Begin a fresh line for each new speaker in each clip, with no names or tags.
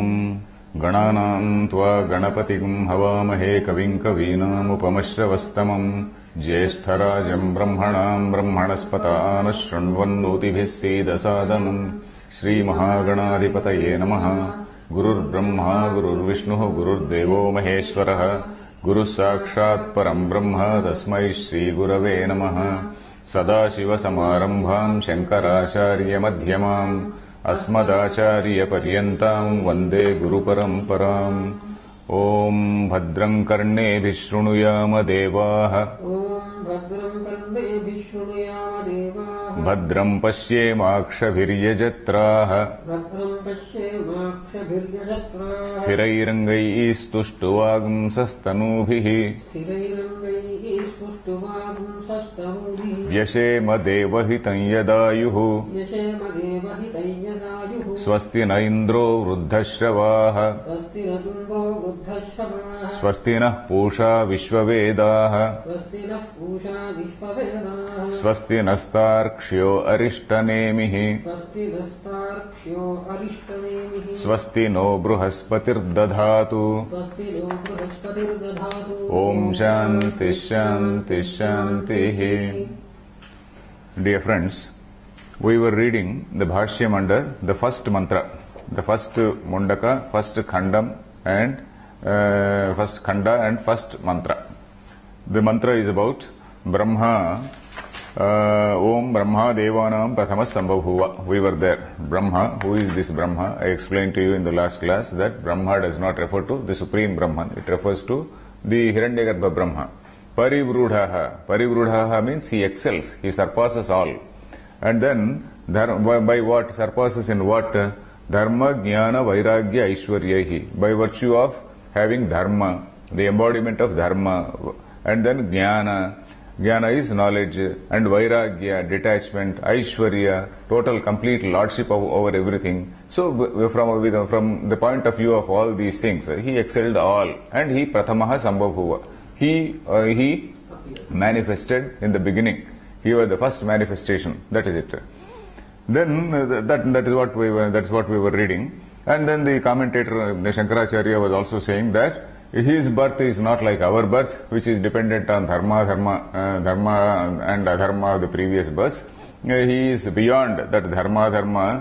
गणानां त्वा गणपतिं हवामहे कविं कवीनामुपमश्रवस्तमम् ज्येष्ठराजम् ब्रह्मणाम् ब्रह्मणस्पतान् शृण्वन्नोतिभिः सीदसादनम् श्रीमहागणाधिपतये नमः। गुरुर्ब्रह्मा गुरुर्विष्णुः गुरुर्देवो महेश्वरः गुरुः साक्षात् परम् ब्रह्म तस्मै श्रीगुरवे नमः। सदाशिवसमारम्भाम् शङ्कराचार्यमध्यमाम् अस्मदाचार्यपर्यन्ताम् वन्दे गुरुपरम्पराम्। ॐ भद्रम् कर्णेभिः शृणुयाम देवाः भद्रम् पश्येमाक्षभिर्यजत्राः स्थिरैरङ्गैस्तुष्टुवागुंसस्तनूभिः व्यशेम देवहितं यदायुः स्वस्ति न इन्द्रो वृद्धश्रवाः स्वस्ति नः पूषा विश्ववेदाः स्वस्ति नस्तार्क्ष्यो अरिष्टनेमिः स्वस्ति नो बृहस्पतिर्दधातु। ॐ शान्ति शान्ति शान्तिः। Dear friends, we were reading the Bhashyam under the first mantra, the first Mundaka, first Khandam and first Khanda and first mantra. The mantra is about Brahma. Om Brahma Devanam Prathamas Sambhavhuva. We were there. Brahma, who is this Brahma? I explained to you in the last class that Brahma does not refer to the Supreme Brahman. It refers to the Hiranyagarbha Brahma. Parivrudhaha. Parivrudhaha means he excels, he surpasses all. And then, by what? Surpasses in what? Dharma, Jnana, Vairagya, Aishwaryahi. By virtue of having Dharma, the embodiment of Dharma. And then Jnana. Jnana is knowledge, and Vairagya, detachment, Aishwarya, total complete lordship over everything. So from the point of view of all these things, he excelled all, and he Prathamaha Sambhavhuva. He manifested in the beginning. He was the first manifestation. That is it. Then that is what we were reading. And then the commentator, the Shankaracharya, was also saying that his birth is not like our birth, which is dependent on dharma and adharma of the previous births. He is beyond that dharma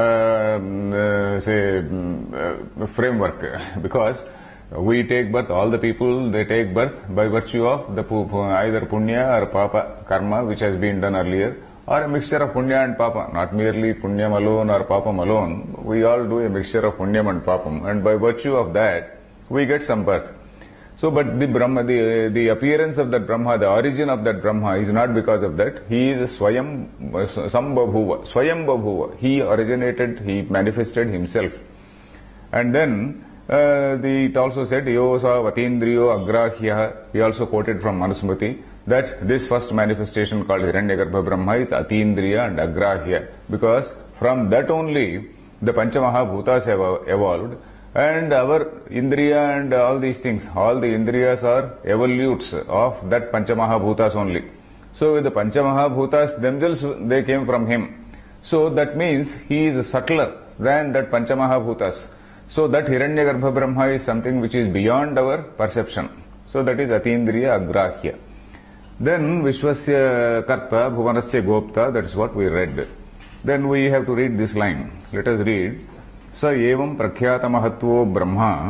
framework, because we take birth, all the people, they take birth by virtue of the either punya or papa karma which has been done earlier, or a mixture of punya and papa, not merely punyam alone or papam alone. We all do a mixture of punyam and papam, and by virtue of that we get some birth. So, but the Brahma, the appearance of that Brahma, the origin of that Brahma is not because of that. He is Swayam Sambhabhuva. Swayam Babhuva. He originated, he manifested himself. And then it also said, Yosa Vatindriyo Agrahya. He also quoted from Manusmriti that this first manifestation called Hiranyagarbha Brahma is Atindriya and Agrahya, because from that only the Panchamaha Bhutas have evolved. And our Indriya and all these things, all the Indriyas are evolutes of that Panchamaha Bhutas only. So with the Panchamaha Bhutas themselves, they came from him. So that means he is subtler than that Panchamaha Bhutas. So that Hiranyagarbha Brahma is something which is beyond our perception. So that is Atindriya Agrahya. Then Vishwasya Karta Bhuvanasya Gopta, that is what we read. Then we have to read this line. Let us read. स एवं प्रख्यात महत्वो Brahma.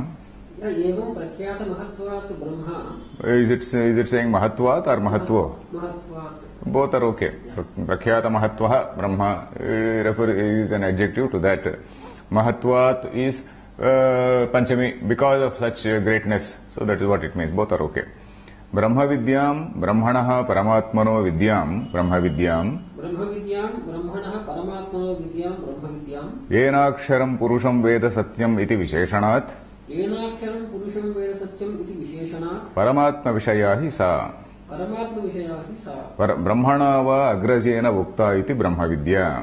Is it saying mahatvat or mahatvo? Both are okay. Prakhyata mahatvaha Brahma is an adjective to that. Mahatvat is Panchami, because of such greatness. So that is what it means. Both are okay. Brahma Vidyam, Brahmanaha Paramatmano Vidyam, Brahma Vidyam. Yenaksharam Purusham Veda Satyam iti Visheshanat. Paramatma Vishayahi Sa. Brahmana va agrajena vukta iti Brahma Vidya.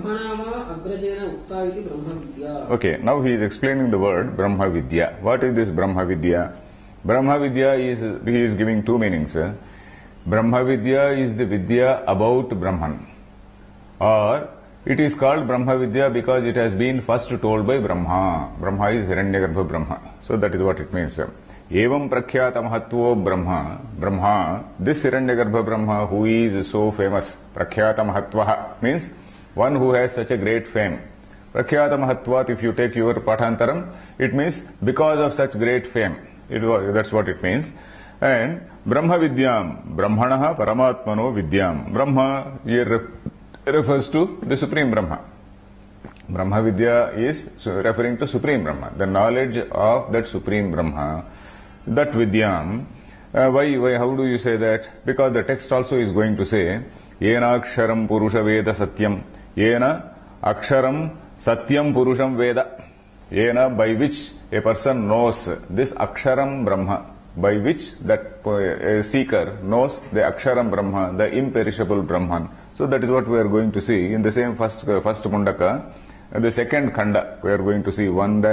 Okay, now he is explaining the word Brahma Vidya. What is this Brahma Vidya? Brahma Vidya he is giving two meanings. Brahma Vidya is the Vidya about Brahman, or It is called Brahma Vidya because it has been first told by Brahma. Brahma is Hiranyagarbha Brahma. So that is what it means. Evam prakhyata mahatvo Brahma. Brahma, this Hiranyagarbha Brahma who is so famous, prakhyata mahatvaha means one who has such a great fame. Prakhyata mahatvat, if you take your pathantaram, it means because of such great fame. That's what it means. And Brahma Vidyam, Brahmanaha Paramatmano Vidyam. Brahma here refers to the Supreme Brahma. Brahma Vidya is referring to Supreme Brahma, the knowledge of that Supreme Brahma, that Vidyam. Why? How do you say that? Because the text also is going to say, Yena Aksharam Purusha Veda Satyam. Yena Aksharam Satyam Purusham Veda. Yena, by which a person knows this Aksharam Brahma, by which that seeker knows the Aksharam Brahma, the imperishable Brahman. So that is what we are going to see in the same first Mundaka. The second Khanda, we are going to see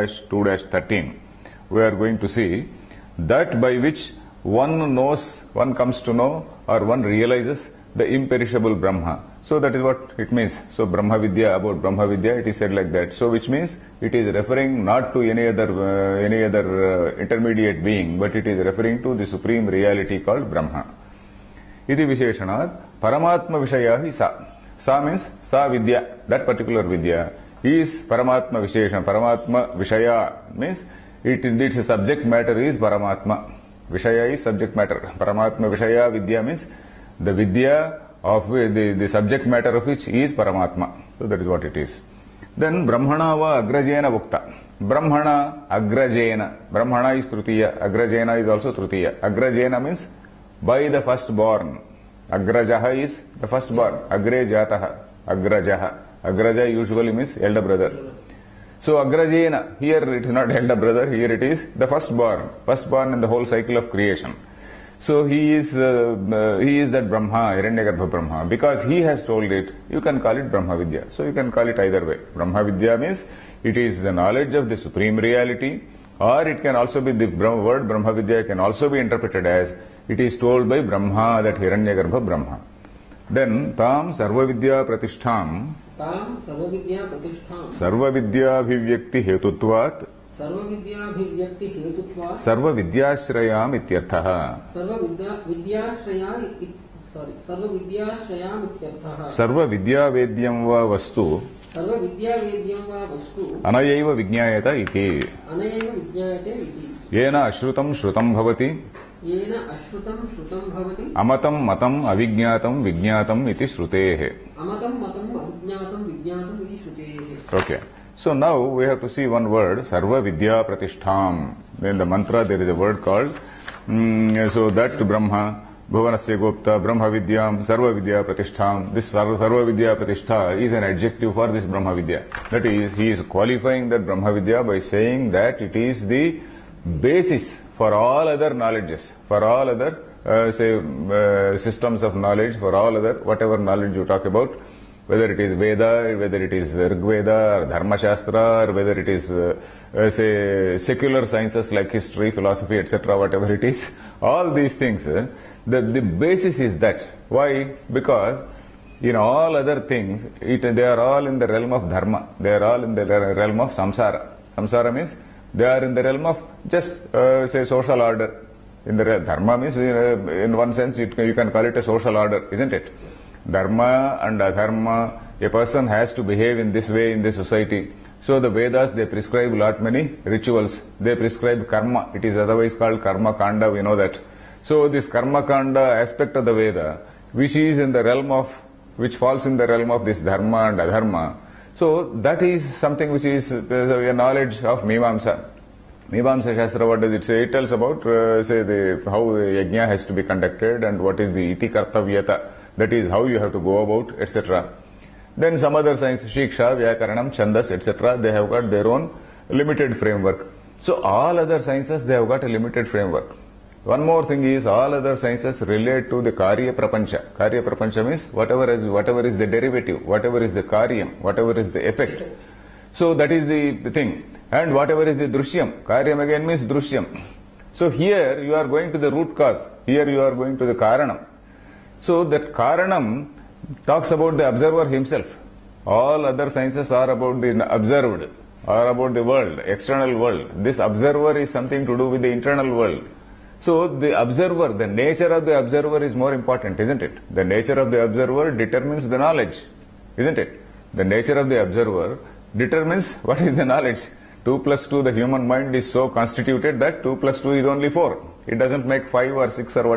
1-2-13. We are going to see that by which one knows, one comes to know, or one realizes the imperishable Brahma. So that is what it means. So Brahma Vidya, about Brahma Vidya, it is said like that. So which means it is referring not to any other intermediate being, but it is referring to the supreme reality called Brahma. Iti Visheshanat, Paramatma Vishaya hi Sa. Sa means Sa Vidya, that particular Vidya is Paramatma Visheshan. Paramatma Vishaya means its subject matter is Paramatma. Vishaya is subject matter. Paramatma Vishaya Vidya means the Vidya of the subject matter of which is Paramatma. So that is what it is. Then Brahmana va Agrajena Vukta. Brahmana Agrajena. Brahmana is Trutiya. Agrajena is also Trutiya. Agrajena means by the firstborn. Agrajaha is the firstborn. Agre Jataha. Agrajaha. Agraja usually means elder brother. So Agrajena, here it is not elder brother, here it is the firstborn in the whole cycle of creation. So he is that Brahma, Hiranyagarbha Brahma. Because he has told it, you can call it Brahma Vidya. So you can call it either way. Brahma Vidya means it is the knowledge of the supreme reality, or it can also be the word Brahma Vidya can also be interpreted as it is told by Brahma, that Hiranyagarbha Brahma. Then Tam Sarva Vidya Pratishtham.
Tam Sarva Vidya Pratishtham.
Sarva Vidya Bhivyakti Hetutvat.
Sarva Vidya Bhivyakti Hetutvat.
Sarva Vidyashrayam Ityarthaha.
Sarva Vidyashrayam Ityarthaha.
Sarva Vidya Vedyam va Vastu.
Sarva Vidya Vedyam va Vastu.
Anayaiva Vijñāyata iti.
Anayaiva Vijñāyate iti.
Yena Ashrutam Shrutam Bhavati.
Yena Ashrutam Shrutam Bhavati.
Amatam Matam Avijñātam Vijñātam iti Shrutehe.
Amatam Matam Avijñātam Vijñātam iti Shrutehe.
Okay. So now we have to see one word, Sarva Vidya Pratishtham. In the mantra there is a word called, so that Brahma, Bhuvanasya Gupta, Brahma Vidyam, Sarva Vidya Pratishtham. This Sarva Vidya Pratishtha is an adjective for this Brahma Vidya. That is, he is qualifying that Brahma Vidya by saying that it is the basis for all other knowledges, for all other systems of knowledge, for all other whatever knowledge you talk about, whether it is Veda, whether it is Rig Veda or Dharma Shastra, or whether it is secular sciences like history, philosophy, etc., whatever it is, all these things, the basis is that. Why? Because in all other things, they are all in the realm of Dharma, they are all in the realm of Samsara. Samsara means they are in the realm of just social order. In the Dharma means in one sense you can call it a social order, isn't it? Dharma and Adharma, a person has to behave in this way in the society. So the Vedas, they prescribe lot many rituals. They prescribe karma. It is otherwise called karma kanda, we know that. So this karma kanda aspect of the Veda, which is in the realm of, which falls in the realm of this Dharma and Adharma. So that is something which is a knowledge of Mimamsa. Mimamsa Shastra, what does it say? It tells about, how yajna has to be conducted and what is the iti kartavyata. That is how you have to go about, etc. Then some other science, Shiksha, Vyakaranam, Chandas, etc., they have got their own limited framework. So all other sciences, they have got a limited framework. One more thing is, all other sciences relate to the Karya Prapancha. Karya Prapancha means whatever is the derivative, whatever is the Karyam, whatever is the effect. So that is the thing. And whatever is the Drishyam. Karyam again means Drishyam. So here you are going to the root cause. Here you are going to the Karanam. So that Karanam talks about the observer himself. All other sciences are about the observed, or about the world, external world. This observer is something to do with the internal world. So the observer, the nature of the observer is more important, isn't it? The nature of the observer determines the knowledge, isn't it? The nature of the observer determines what is the knowledge. 2 plus 2, the human mind is so constituted that 2 plus 2 is only 4. It doesn't make 5 or 6 or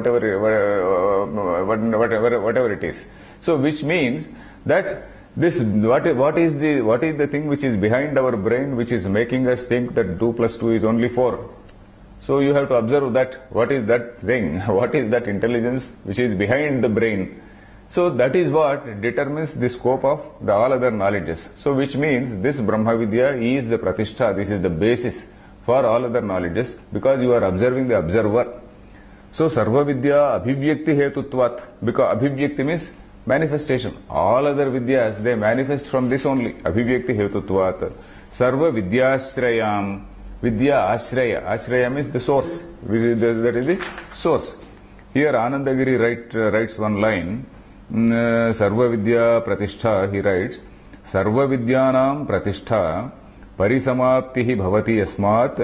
whatever it is. So which means that this what is the thing which is behind our brain, which is making us think that 2 plus 2 is only 4. So you have to observe that, what is that thing, what is that intelligence which is behind the brain. So that is what determines the scope of all other knowledges. So which means this Brahma Vidya is the pratishtha, this is the basis for all other knowledges, because you are observing the observer. So Sarva Vidya Abhivyakti Hetutvat, because Abhivyakti means manifestation. All other Vidyas, they manifest from this only, Abhivyakti Hetutvat. Sarva Vidyashrayam, Vidya Ashraya. Ashraya means the source. That is the source. Here Anandagiri writes one line, Sarva Vidya Pratishtha, he writes, Sarva Vidyanam Pratishtha Parisamaptihi Bhavati Yasmat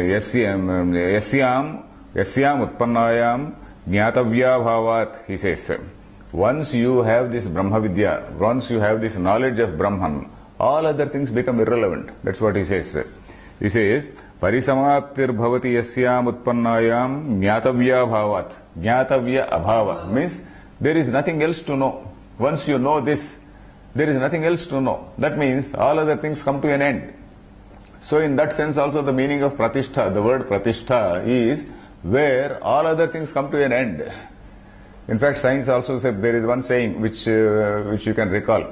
Yasyam Utpannayam Jnatavya Bhavat, he says. Once you have this Brahma Vidya, once you have this knowledge of Brahman, all other things become irrelevant. That's what he says. He says, Parisamaptir bhavati yasyam utpannayam jnatavya bhavat. Jnatavya abhava means there is nothing else to know. Once you know this, there is nothing else to know. That means all other things come to an end. So in that sense also the meaning of pratishtha, the word pratishtha is where all other things come to an end. In fact, science also says, there is one saying which you can recall.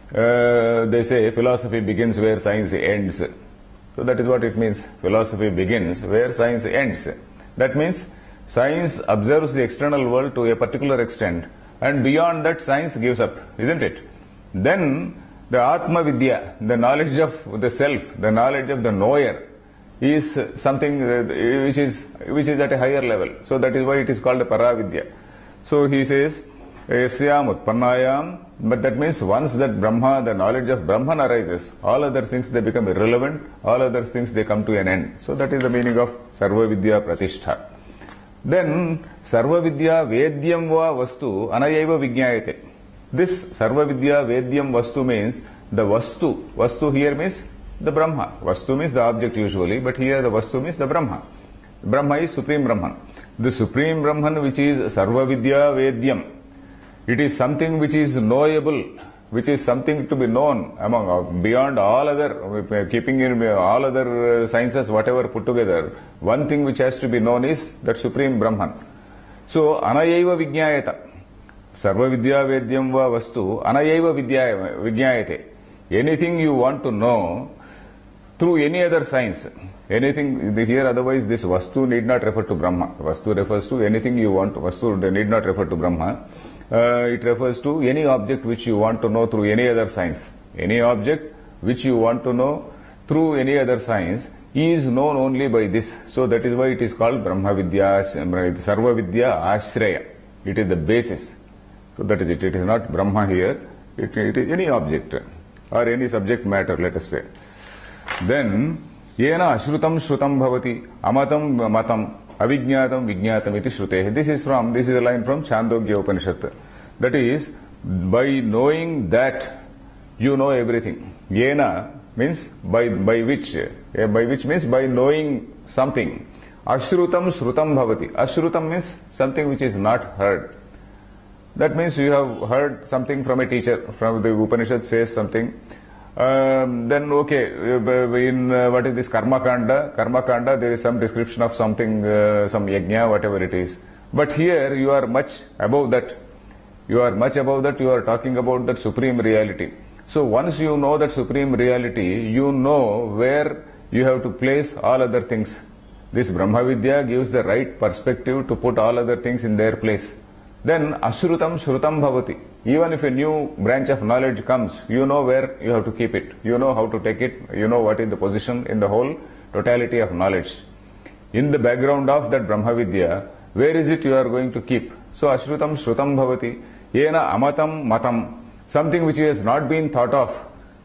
They say philosophy begins where science ends. So that is what it means. Philosophy begins where science ends. That means science observes the external world to a particular extent, and beyond that science gives up, isn't it? Then the Atma Vidya, the knowledge of the self, the knowledge of the knower, is something which is at a higher level. So that is why it is called a Paravidya. So he says, Yasyam Utpannayam, but that means once that Brahma, the knowledge of Brahman arises, all other things they become irrelevant, all other things they come to an end. So that is the meaning of Sarva Vidya Pratishtha. Then Sarva Vidya Vedyam va Vastu Anayaiva Vijñāyate. This Sarva Vidya Vedyam Vastu means the Vastu. Vastu here means the Brahma. Vastu means the object usually, but here the Vastu means the Brahma. Brahma is Supreme Brahman. The Supreme Brahman, which is Sarva Vidya Vedyam, it is something which is knowable, which is something to be known among, beyond all other, keeping in all other sciences, whatever put together. One thing which has to be known is that Supreme Brahman. So, Anayaiva Vijñāyata. Sarva Vidya Vedyam va Vastu, Anayaiva Vijñāyate. Anything you want to know through any other science, anything here, otherwise this Vastu need not refer to Brahma. Vastu refers to anything you want. Vastu need not refer to Brahma. It refers to any object which you want to know through any other science. Any object which you want to know through any other science is known only by this. So that is why it is called Brahma Vidya, Sarva Vidya Ashraya. It is the basis. So that is it. It is not Brahma here. It is any object or any subject matter, let us say. Then, Yena Ashrutam Shrutam Bhavati Amatam Matam Avijñātam Vijñātam iti Shrutehe. This is a line from Chandogya Upanishad. That is, by knowing that, you know everything. Yena means by which means by knowing something. Ashrutam Shrutam Bhavati. Ashrutam means something which is not heard. That means you have heard something from a teacher, from the Upanishad says something. Then okay, in what is this Karma Kanda, there is some description of something, some yajna, whatever it is. But here you are much above that. You are talking about that supreme reality. So once you know that supreme reality, you know where you have to place all other things. This Brahma Vidya gives the right perspective to put all other things in their place. Then Ashrutam Shrutam Bhavati. Even if a new branch of knowledge comes, you know where you have to keep it. You know how to take it. You know what is the position in the whole totality of knowledge. In the background of that Brahma Vidya, where is it you are going to keep? So Ashrutam Shrutam Bhavati. Yena Amatam Matam. Something which has not been thought of.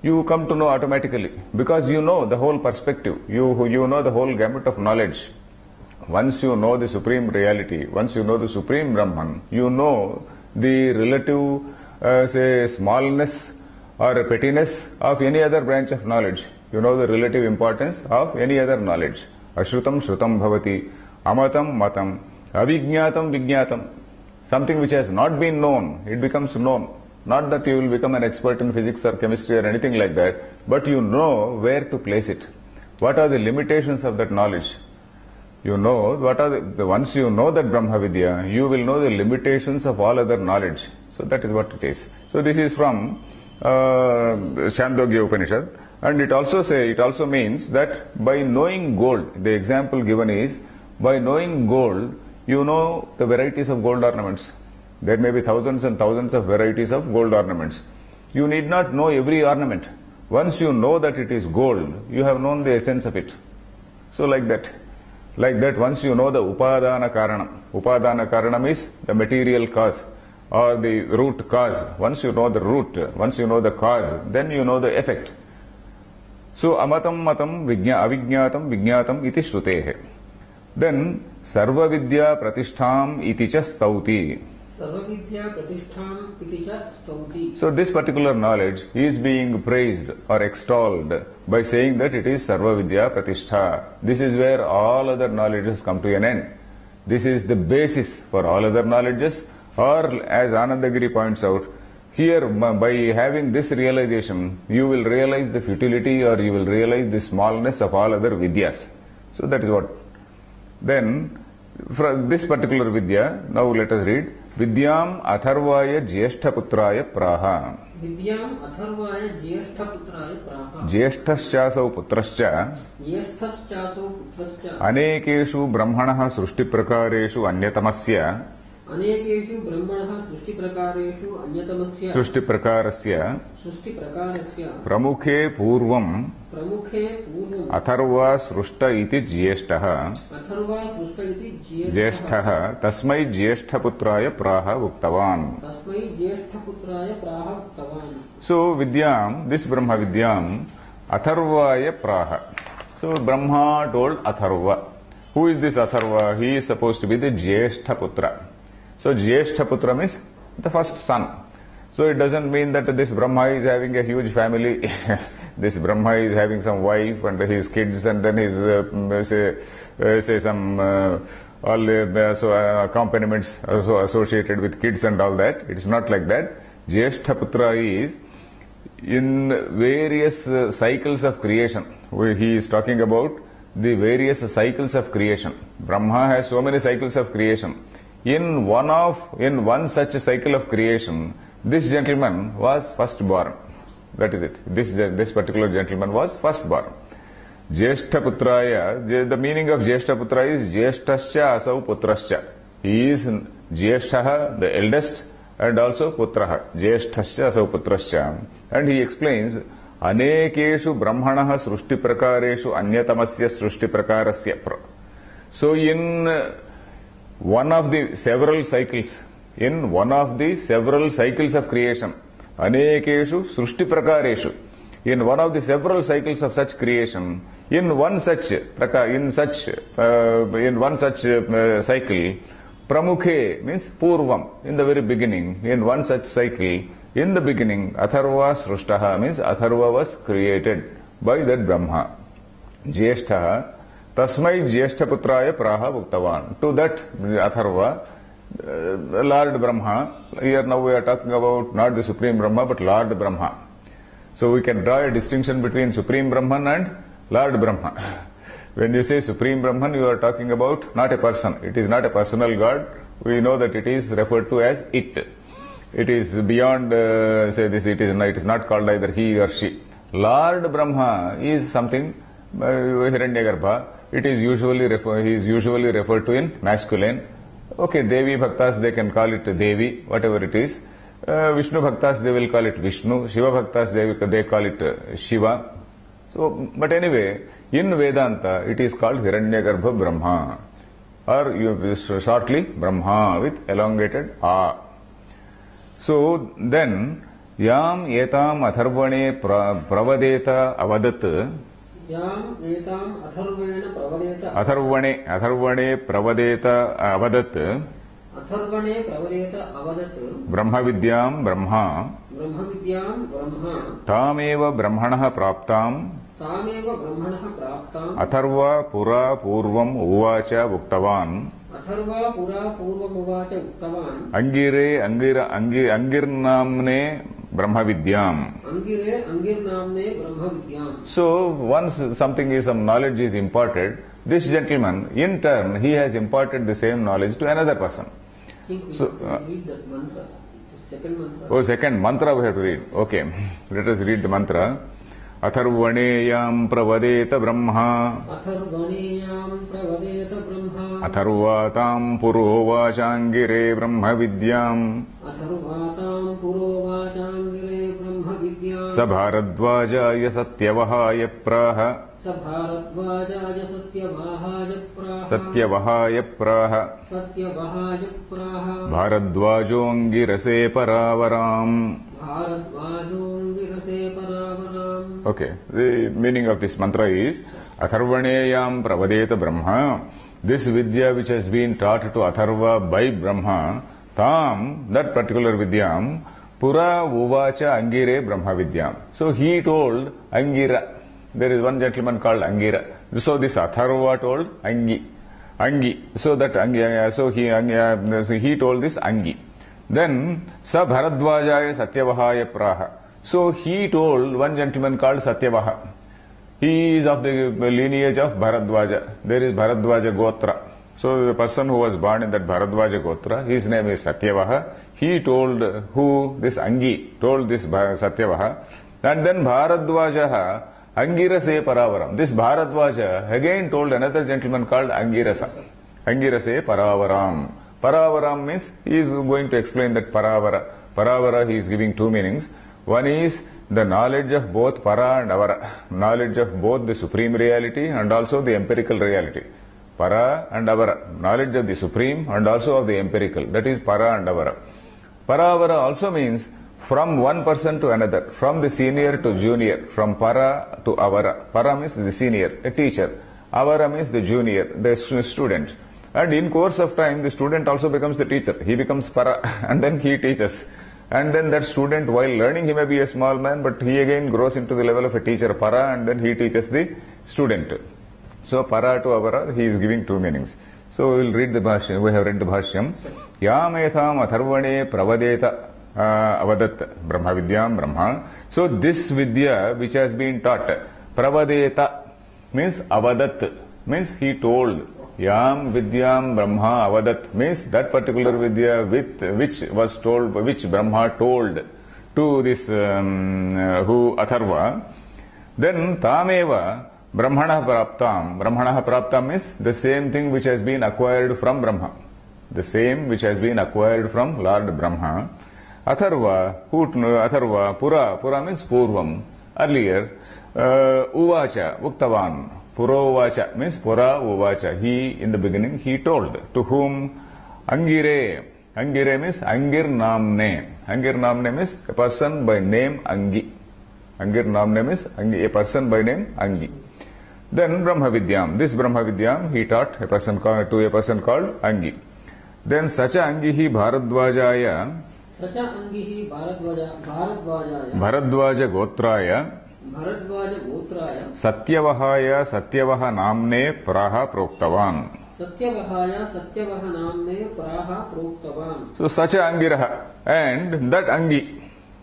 you come to know automatically because you know the whole perspective. You know the whole gamut of knowledge. Once you know the supreme reality, once you know the supreme Brahman, you know the relative, say, smallness or pettiness of any other branch of knowledge. You know the relative importance of any other knowledge. Ashrutam shrutam bhavati, amatam matam, avijñātam vijñātam. Something which has not been known, it becomes known. Not that you will become an expert in physics or chemistry or anything like that, but you know where to place it. What are the limitations of that knowledge? You know what are once you know that Brahma Vidya, you will know the limitations of all other knowledge. So that is what it is. So this is from Chandogya Upanishad, and it also means that by knowing gold, the example given is by knowing gold, you know the varieties of gold ornaments. There may be thousands and thousands of varieties of gold ornaments. You need not know every ornament. Once you know that it is gold, you have known the essence of it. So like that, once you know the Upadana Karanam. Upadana Karanam is the material cause or the root cause. Once you know the root, once you know the cause, then you know the effect. So amatam matam avijñātam vijñātam iti shrutehe. Then sarva vidya pratishtham iti cha stauti. So this particular knowledge is being praised or extolled by saying that it is Sarva Vidya Pratishtha. This is where all other knowledges come to an end. This is the basis for all other knowledges, or as Anandagiri points out, here by having this realization, you will realize the futility or you will realize the smallness of all other Vidyas. So that is what. Then, from this particular Vidya, now let us read. Vidyam atharvaya jyeshtaputraya praha.
Vidyam atharvaya jyeshtaputraya praha.
Jyeshtaschasau putrascha.
Jyeshtaschasau putrascha.
Anekeshu brahmanaha srushtiprakareshu anyatamasya.
Anekeshu brahmanaha srushtiprakareshu anyatamasya.
Srushtiprakarasya. Pramukhe purvam. Atharva srushta iti jyeshtaha. Jyeshtaha tasmai jyeshtaputraya praha uktavan. So Vidyam, this Brahma Vidyam, Atharvaya praha. So Brahma told Atharva. Who is this Atharva? He is supposed to be the Jyeshtaputra. So Jyeshtaputra means the first son. So it doesn't mean that this Brahma is having a huge family. This Brahma is having some wife and his kids and then his say some accompaniments also associated with kids and all that. It's not like that. Jyeshtaputra is in various cycles of creation. He is talking about the various cycles of creation. Brahma has so many cycles of creation. In one such cycle of creation, this gentleman was firstborn. That is it. This particular gentleman was firstborn. Jyeshtaputraya, the meaning of Jyeshtaputra is Jyeshtascha asau putrascha. He is Jyeshtaha, the eldest, and also Putraha. Jyeshtascha asau putrascha. And he explains, Anekeshu brahmanaha srushti prakareshu anyatamasya srushti prakarasya. So in one of the several cycles of creation, Anekeshu srushti prakareshu, in one of the several cycles of such creation, in one such cycle, Pramukhe means Purvam, in the very beginning, in one such cycle, in the beginning, Atharva Srushtaha means Atharva was created by that Brahma. Jyeshtaha, Tasmai Jyeshtaputraya Praha Bhuktavan. To that Atharva, Lord Brahma, here now we are talking about not the Supreme Brahma but Lord Brahma. So we can draw a distinction between Supreme Brahman and Lord Brahma. When you say Supreme Brahman, you are talking about not a person. It is not a personal God. We know that it is referred to as it. It is beyond, say this, it is not called either he or she. Lord Brahma is something, Hiranyagarbha. He is usually referred to in masculine. Okay, Devi Bhaktas, they can call it Devi, whatever it is. Vishnu Bhaktas, they will call it Vishnu. Shiva Bhaktas, they call it Shiva. So, but anyway, in Vedanta, it is called Hiranyagarbha Brahma. Or shortly, Brahma with elongated A. So, then, याम एताम अथर्वणे प्रवदेत अवदत्
याम एताम अथर्वेण प्रवदेत
अथर्वणे प्रवदेत अवदत्
अथर्वणे प्रवदेत अवदत्
ब्रह्म विद्यां ब्रह्मा
ब्रह्मविद्यां ब्रह्मा
तामेव ब्रह्मणः प्राप्ताम्
तामेव ब्रह्मणः प्राप्ताम्
अथर्व पुरा पूर्वम् उवाच उक्तवान्
अथर्वा पुरा पूर्वमुवाच उक्तवान्
अंगिरे अंगिर्नाम्ने ब्रह्म विद्याम्.
अंगिरे अंगिर्नाम्ने ब्रह्मविद्याम्.
So once something is, some knowledge is imparted, this gentleman in turn he has imparted the same knowledge to another person.
So read that mantra, second mantra.
Oh, second mantra we have to read. Okay, let us read the mantra. अथर्वणेयां प्रवदेत Brahma
अथर्वणेयां प्रवदेत Brahma
अथर्वातां पुरोवाचाङ्गिरे ब्रह्म विद्याम्
अथर्वातां पुरोवाचाङ्गिरे ब्रह्म विद्याम्
स भारद्वाजाय सत्यवहाय प्राह
स भारद्वाजाय
सत्यवहाय प्राह भारद्वाजोऽङ्गिरसे परावराम्.
भारद्वाजोऽङ्गिरसे परावराम्.
Okay, the meaning of this mantra is Atharvaneyam Pravadeta Brahma. This Vidya which has been taught to Atharva by Brahma, Tam, that particular Vidyam, Pura Uvacha Angire Brahma Vidyam. So he told Angira. There is one gentleman called Angira. So this Atharva told Angi. So that Angi, so he told this Angi. Then Sa Bharadvajaya Satyavahaya Praha. So he told one gentleman called Satyavaha. He is of the lineage of Bharadwaja. There is Bharadwaja Gotra. So the person who was born in that Bharadwaja Gotra, his name is Satyavaha. He told who? This Angi told this Satyavaha. And then Bharadwaja Angirase Paravaram. This Bharadwaja again told another gentleman called Angirasa. Angirase Paravaram. Paravaram means he is going to explain that Paravara. Paravara he is giving two meanings. One is the knowledge of both para and avara, knowledge of both the supreme reality and also the empirical reality. Para and avara, knowledge of the supreme and also of the empirical, that is para and avara. Paravara also means from one person to another, from the senior to junior, from para to avara. Para means the senior, a teacher. Avara means the junior, the student. And in course of time, the student also becomes the teacher. He becomes para and then he teaches. And then that student, while learning, he may be a small man, but he again grows into the level of a teacher, para, and then he teaches the student. So, para to avara, he is giving two meanings. So, we will read the bhashyam. We have read the bhashyam. Yametham atharvane pravadeta avadat brahma vidyam brahma. So, this vidya which has been taught, pravadeta means avadat, means he told. Yam Vidyam Brahma Avadat means that particular Vidya with which was told, which Brahma told to this who Atharva. Then Tameva Brahmana Praptam. Brahmana Praptam means the same thing which has been acquired from Brahma. The same which has been acquired from Lord Brahma. Atharva, Atharva, Pura means Purvam. Earlier, Uvacha, Uktavan. Purovacha means Pura Uvacha. He, in the beginning, he told. To whom? Angire. Angire means Angir Namne. Angir Namne means a person by name Angi. Angir Namne means a person by name Angi. Then Brahma Vidyam. This Brahma Vidyam he taught a person called Angi. Then Sacha Angihi Bharadvajaya.
Sacha Angihi Bharadvajaya.
Bharadvaja Gotraya.
Bharadwaj गोत्राय
सत्यवहाय सत्यवह नाम्ने प्राह प्रोक्तवान्.
सत्यवहाय सत्यवह नाम्ने प्राह प्रोक्तवान्.
So such Angiraha and that Angi.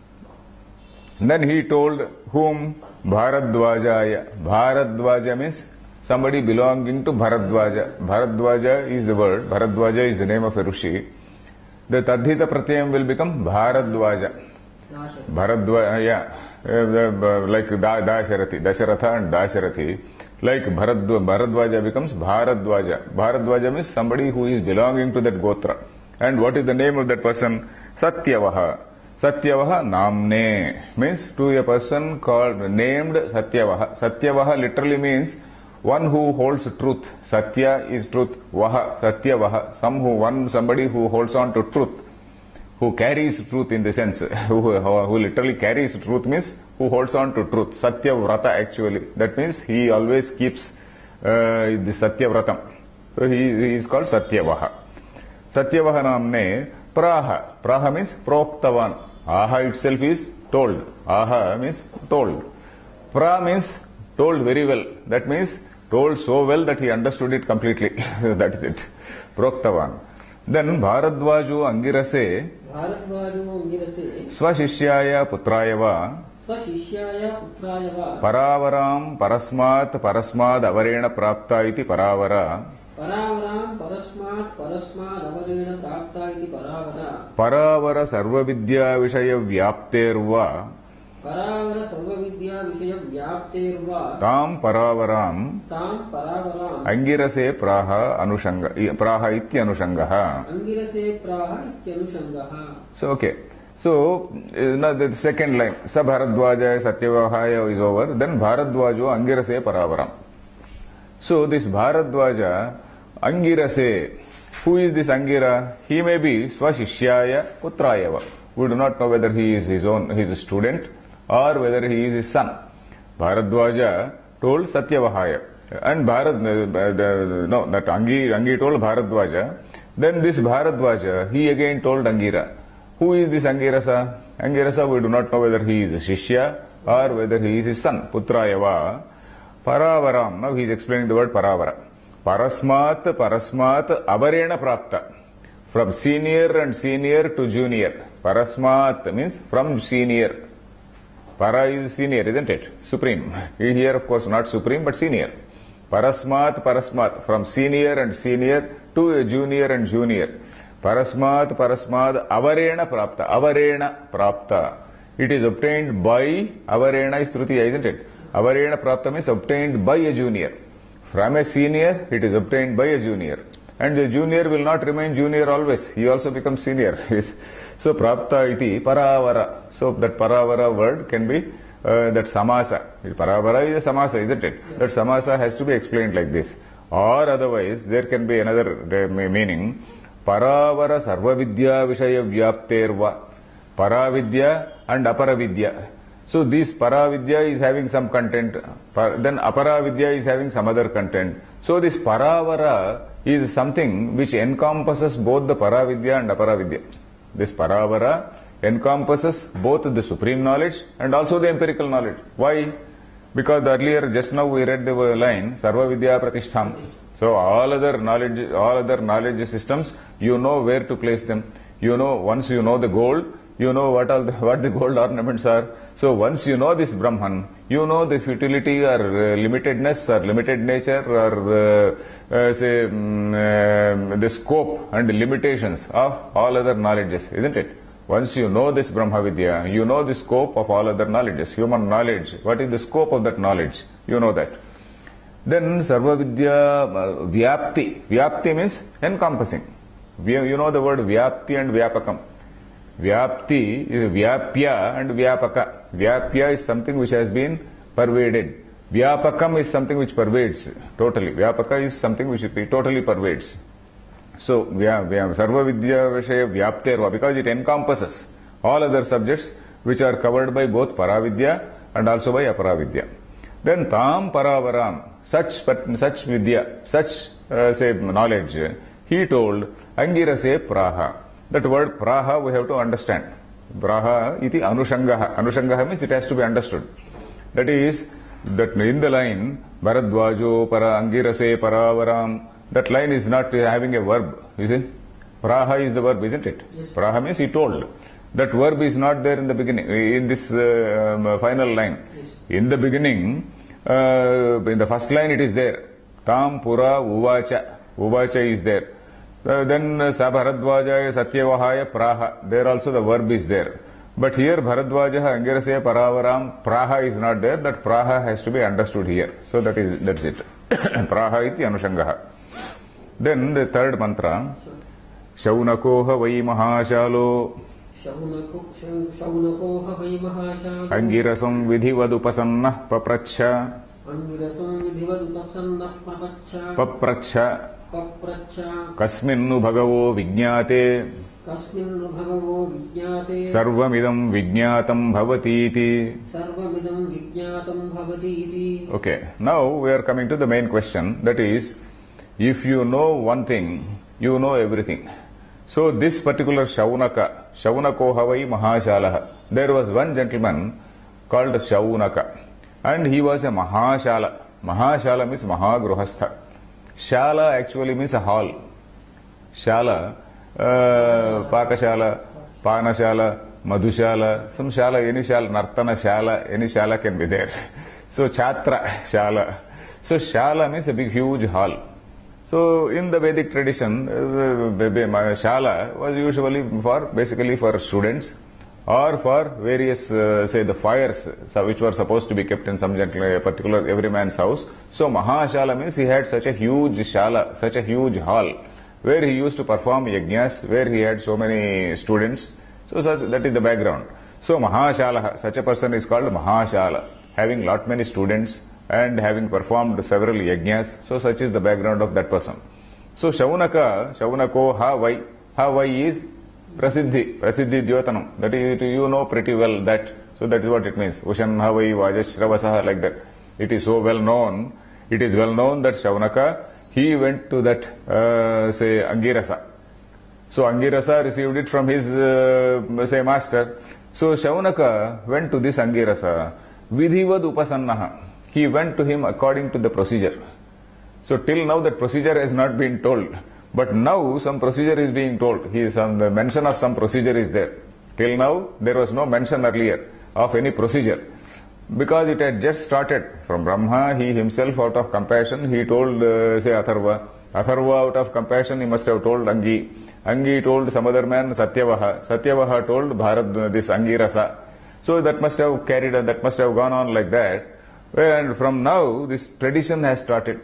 Then he told whom? Bharadvajaya. Bharadvaja means somebody belonging to Bharadvaja. Bharadvaja is the word. Bharadvaja is the name of a Rishi. The Tadhita Pratyayam will become Bharadvaja. Bharadvaja. Like Dasharatha and Dasharathi, like Bharadvaja becomes Bharadvaja. Bharadvaja means somebody who is belonging to that Gotra. And what is the name of that person? Satyavaha. Satyavaha Namne means to a person called, named Satyavaha. Satyavaha literally means one who holds truth. Satya is truth. Vaha, Satyavaha. Somebody who holds on to truth. who carries truth in the sense, who literally carries truth means who holds on to truth. Satya Vrata actually. That means he always keeps the Satya Vratam. So he is called Satyavaha. Satyavaha namne Praha. Praha means Proktavan. Aha itself is told. Aha means told. Pra means told very well. That means told so well that he understood it completely. That is it. Proktavan. Then Bharadvaju Angirase Swashishya Putrayava Paravaram Parasmat Parasmad Avarena Prapta iti Paravara Paravara Sarva Vidya Vishaya Vyapterva Tam Paravaram Angirase Praha Anushanga Praha iti Anushangaha. So okay. So now the second line, Sa Bharadwaja Satyavahaya is over. Then Bharadwajo Angirase Paravaram. So this Bharadwaja Angirase, who is this Angira? He may be Swashishyaya Putrayava. We do not know whether he is his student or whether he is his son. Bharadwaja told Satyavahaya. And that Angi told Bharadwaja. Then this Bharadwaja, he again told Angira. Who is this Angirasa? Angirasa, we do not know whether he is a Shishya or whether he is his son. Putrayava. Paravaram. Now he is explaining the word Paravara. Parasmat Avarena Prapta. From senior and senior to junior. Parasmat means from senior. Para is senior, isn't it? Supreme. Here, of course, not supreme, but senior. Parasmat. From senior and senior to a junior and junior. Parasmat Avarena Prapta. It is obtained by Avarena is Trutiya, isn't it? Avarena Prapta means obtained by a junior. From a senior, it is obtained by a junior. And the junior will not remain junior always. He also becomes senior. So Prapta iti Paravara. So that Paravara word can be that Samasa. Paravara is a Samasa, isn't it? That Samasa has to be explained like this. Or otherwise, there can be another meaning. Paravara Sarvavidya Vishaya Vyapterva. Paravidya and Aparavidya. So this Paravidya is having some content, then Aparavidya is having some other content. So this Paravara is something which encompasses both the Paravidya and Aparavidya. This Paravara encompasses both the supreme knowledge and also the empirical knowledge. Why? Because earlier, just now we read the line, Sarva Vidya Pratishtham. So all other knowledge systems, you know where to place them. You know, once you know the gold, you know what the gold ornaments are. So once you know this Brahman, you know the futility or limitedness or limited nature or the scope and the limitations of all other knowledges, isn't it? Once you know this Brahma Vidya, you know the scope of all other knowledges, human knowledge. What is the scope of that knowledge? You know that. Then Sarva Vidya Vyapti. Vyapti means encompassing. You know the word Vyapti and Vyapakam. Vyapti is Vyapya and Vyapaka. Vyapya is something which has been pervaded. Vyapakam is something which pervades totally. Vyapaka is something which totally pervades. So, Sarva Vidya Vishaya Vyapterva, because it encompasses all other subjects which are covered by both Paravidya and also by Aparavidya. Then Tam Paravaram, such Vidya, such knowledge, he told Angirase Praha. That word Praha we have to understand. Praha iti Anushangaha. Anushangaha means it has to be understood. That is, that in the line, Bharadwajo Para Angirase Paravaram, that line is not having a verb, is it? Praha is the verb, isn't it?
Yes.
Praha means he told. That verb is not there in the beginning, in this final line.
Yes.
In the beginning, in the first line it is there. Tam Pura Uvacha. Uvacha is there. Then Bharadwaja Satyavahaya Praha. There also the verb is there. But here Bharadwaja Angirase Paravaram, Praha is not there. That Praha has to be understood here. So that's it. Praha iti Anushangaha. Then the third mantra, Shaunakoha Vai Mahashalo
Shaunakoha Vai Mahashalo
Angirasam Vidhivadupasannah Papracha
Angirasam Vidhivadupasannah Papracha
Kasminnu Bhagavo Vijñāte
कस्मिन् भगवो विज्ञाते
सर्वमिदं विज्ञातं भवतीति.
सर्वमिदं विज्ञातं भवतीति.
Okay, now we are coming to the main question, that is, if you know one thing, you know everything. So this particular Shaunaka, Shaunako Havai Mahashalah, there was one gentleman called Shaunaka, and he was a Mahashala. Mahashala means Mahagruhastha. Shala actually means a hall. Shala, Pakashala, Panashala, Madhushala, some Shala, any Shala, Nartana Shala, any Shala can be there. So Chhatra Shala. So Shala means a big huge hall. So in the Vedic tradition, Shala was usually basically for students or for various, say the fires, which were supposed to be kept in some particular every man's house. So Mahashala means he had such a huge Shala, such a huge hall, where he used to perform yajnas, where he had so many students. So that is the background. So Mahashala, such a person is called Mahashala, having lot many students and having performed several yajnas. So such is the background of that person. So Shaunako Havai. Havai is Prasiddhi Dyotanam. That is, you know pretty well that. So that is what it means. Ushan Havai Vajashravasah, like that. It is so well known. It is well known that Shaunaka, he went to that, say, Angirasa. So Angirasa received it from his, say, master. So Shaunaka went to this Angirasa. Vidhivad Upasannaha. He went to him according to the procedure. So till now that procedure has not been told. But now some procedure is being told. The mention of some procedure is there. Till now there was no mention earlier of any procedure. Because it had just started from Brahma, he himself out of compassion, he told, say, Atharva. Atharva out of compassion, he must have told Angi. Angi told some other man, Satyavaha. Satyavaha told Bharad, this Angirasa. So that must have carried, that must have gone on like that. And from now, this tradition has started.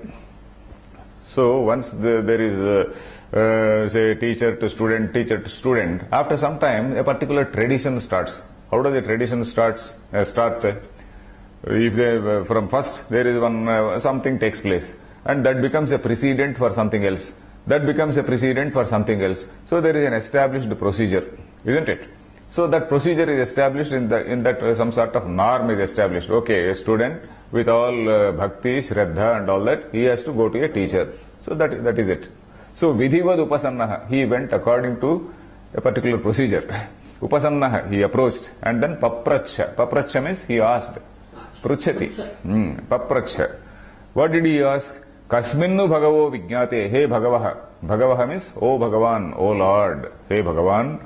So once there is, say, teacher to student, after some time, a particular tradition starts. How does the tradition start? If from first there is one, something takes place, and that becomes a precedent for something else. That becomes a precedent for something else. So there is an established procedure, isn't it? So that procedure is established in that some sort of norm is established. Okay, a student with all bhakti, shraddha and all that, he has to go to a teacher. So that is it. So Vidhivad Upasannaha, he went according to a particular procedure. Upasannaha, he approached, and then Papracha. Papracha means he asked. Pruchati. Papracha. What did he ask? Kasminnu Bhagavo Vijñate. Hey Bhagavaha. Bhagavaha means, O Bhagavan, O Lord. Hey Bhagavan.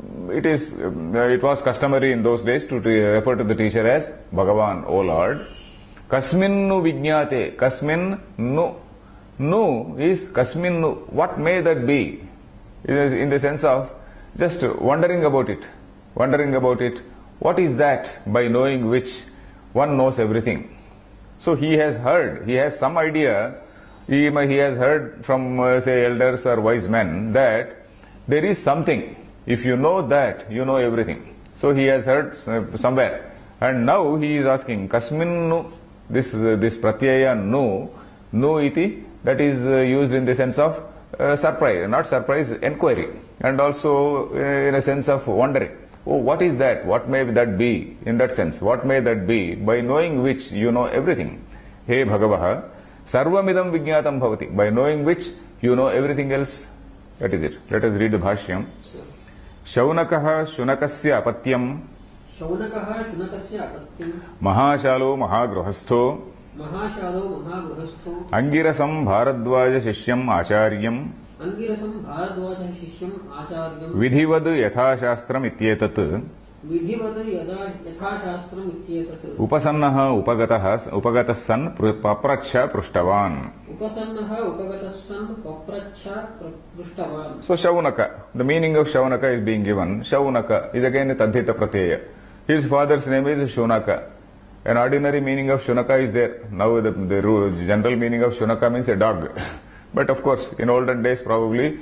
It was customary in those days to refer to the teacher as Bhagavan, O Lord. Kasminnu Vijñate. Kasminnu. Nu is Kasminnu. What may that be? It is in the sense of just wondering about it. Wondering about it. What is that by knowing which one knows everything? So he has heard, he has some idea, he has heard from, say, elders or wise men that there is something. If you know that, you know everything. So he has heard somewhere. And now he is asking, Kasminnu, this pratyaya nu iti, that is used in the sense of surprise, not surprise, enquiry. And also in a sense of wondering. Oh, what is that? What may that be? In that sense, what may that be? By knowing which you know everything. Hey Bhagavaha, sarvamidam vijñatam bhavati. By knowing which you know everything else. That is it. Let us read the bhashyam. Shaunakaha shunakasya apatyam.
Shaunakaha shunakasya apatyam.
Mahashalo mahagruhastho.
Mahashalo mahagruhastho.
Angirasam bharadvaja shishyam acharyam.
Angirasam bharadvaja shishyam acharyam.
Vidhivad yathashastram ityetat.
Vidhivad yathashastram ityetat.
Upasannaha upagatas san papracha prushtavan.
Upasannaha upagatas san papracha prushtavan.
So Shaunaka, the meaning of Shaunaka is being given. Shaunaka is again a tadhita pratyaya. His father's name is Shunaka. An ordinary meaning of Shunaka is there. Now the general meaning of Shunaka means a dog. But of course, in olden days probably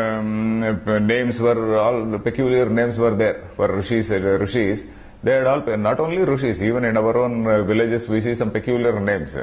names were all peculiar names were there for rishis. They had all, not only rishis, even in our own villages we see some peculiar names.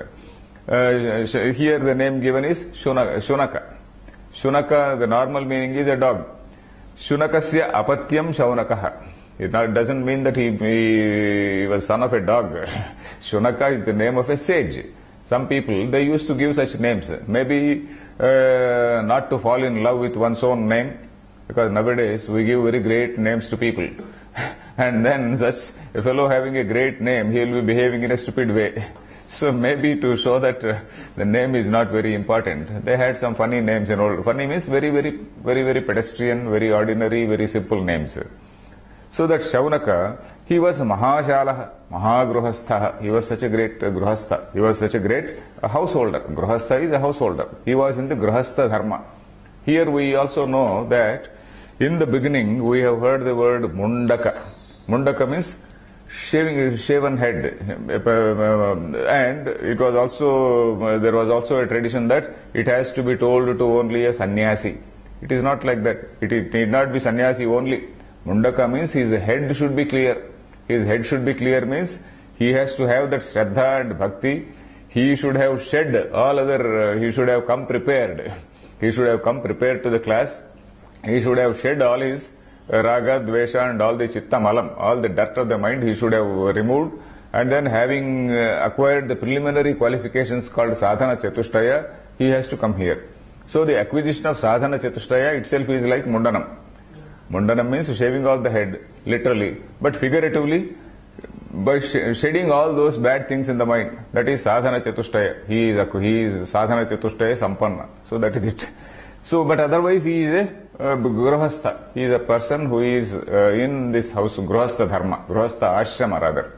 Here the name given is Shunaka. Shunaka, the normal meaning is a dog. Shunakasya apatyam Shaunakaha. It doesn't mean that he was son of a dog. Shunaka is the name of a sage. Some people, they used to give such names. Maybe not to fall in love with one's own name, because nowadays we give very great names to people. And then such a fellow having a great name, he will be behaving in a stupid way. So maybe to show that the name is not very important, they had some funny names and all. Funny means very pedestrian, very ordinary, very simple names. So that Shaunaka, he was Mahashalah, Mahagruhastha. He was such a great Gruhastha. He was such a great householder. Gruhastha is a householder. He was in the Gruhastha Dharma. Here we also know that in the beginning we have heard the word Mundaka. Mundaka means shaven head. And it was also, there was also a tradition that it has to be told to only a sannyasi. It is not like that. It need not be sannyasi only. Mundaka means his head should be clear. His head should be clear means he has to have that Shraddha and Bhakti. He should have shed all other, he should have come prepared. He should have come prepared to the class. He should have shed all his Raga, Dvesha and all the Chitta Malam, all the dirt of the mind he should have removed. And then having acquired the preliminary qualifications called Sadhana Chatushtaya, he has to come here. So the acquisition of Sadhana Chatushtaya itself is like Mundanam. Mundanam means shaving off the head, literally. But figuratively, by shedding all those bad things in the mind, that is Sadhana Chatushtaya. He is Sadhana Chatushtaya Sampanna. So that is it. So, but otherwise he is a Gruhastha. He is a person who is in this house, Gruhastha Dharma, Gruhastha Ashrama rather.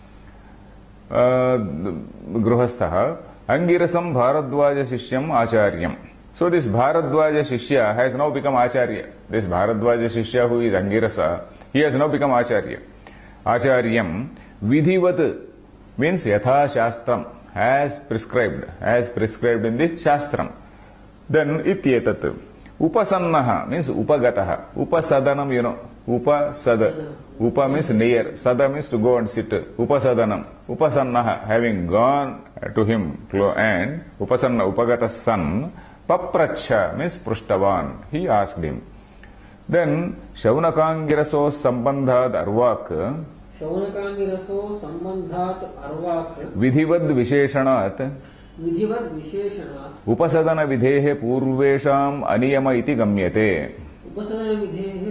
Gruhastha, Angirasam Bharadwaja Shishyam Acharyam. So this Bharadwaja Shishya has now become Acharya. This Bharadwaja Shishya who is Angirasa, he has now become Acharya. Acharyam Vidhivat means Yatha Shastram, as prescribed in the Shastram. Then Ityetat. Upasannaha means Upagataha. Upasadanam, you know. Upasada. Upa means near. Sada means to go and sit. Upasadanam. Upasannaha, having gone to him, and Upasanna, Upagata's son, Papracha means Prushtavan. He asked him. Then Shaunakangiraso Sambandhad Arvak.
Shaunakangiraso Sambandhat Arvak.
Vidhivad Visheshanat.
Vidhivad Visheshanat.
Upasadana Videhe Purvesham Aniyama iti Gamyate.
Upasadana Videhe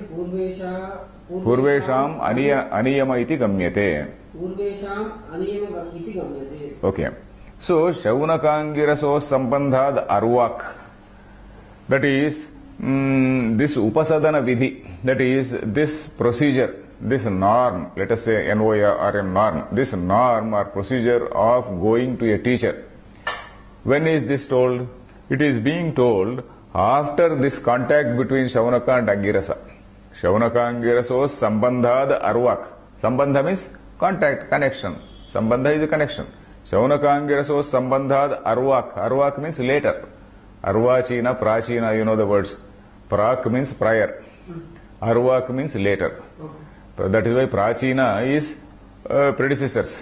Purvesham Aniyama iti Gamyate.
Purvesham Aniyama iti Gamyate.
Okay. So Shaunakangiraso Sambandhad Arvak. That is this Upasadana Vidhi. That is this procedure, this norm, let us say NORM norm, this norm or procedure of going to a teacher. When is this told? It is being told after this contact between Shaunaka and Angirasa. Shaunaka Angiraso Sambandhad Arvak. Sambandha means contact, connection. Sambandha is a connection. Shaunaka Angiraso Sambandhad Arvak. Arvak means later. Arvachina, Prachina, you know the words. Prak means prior. Arvak means later. That is why Prachina is predecessors.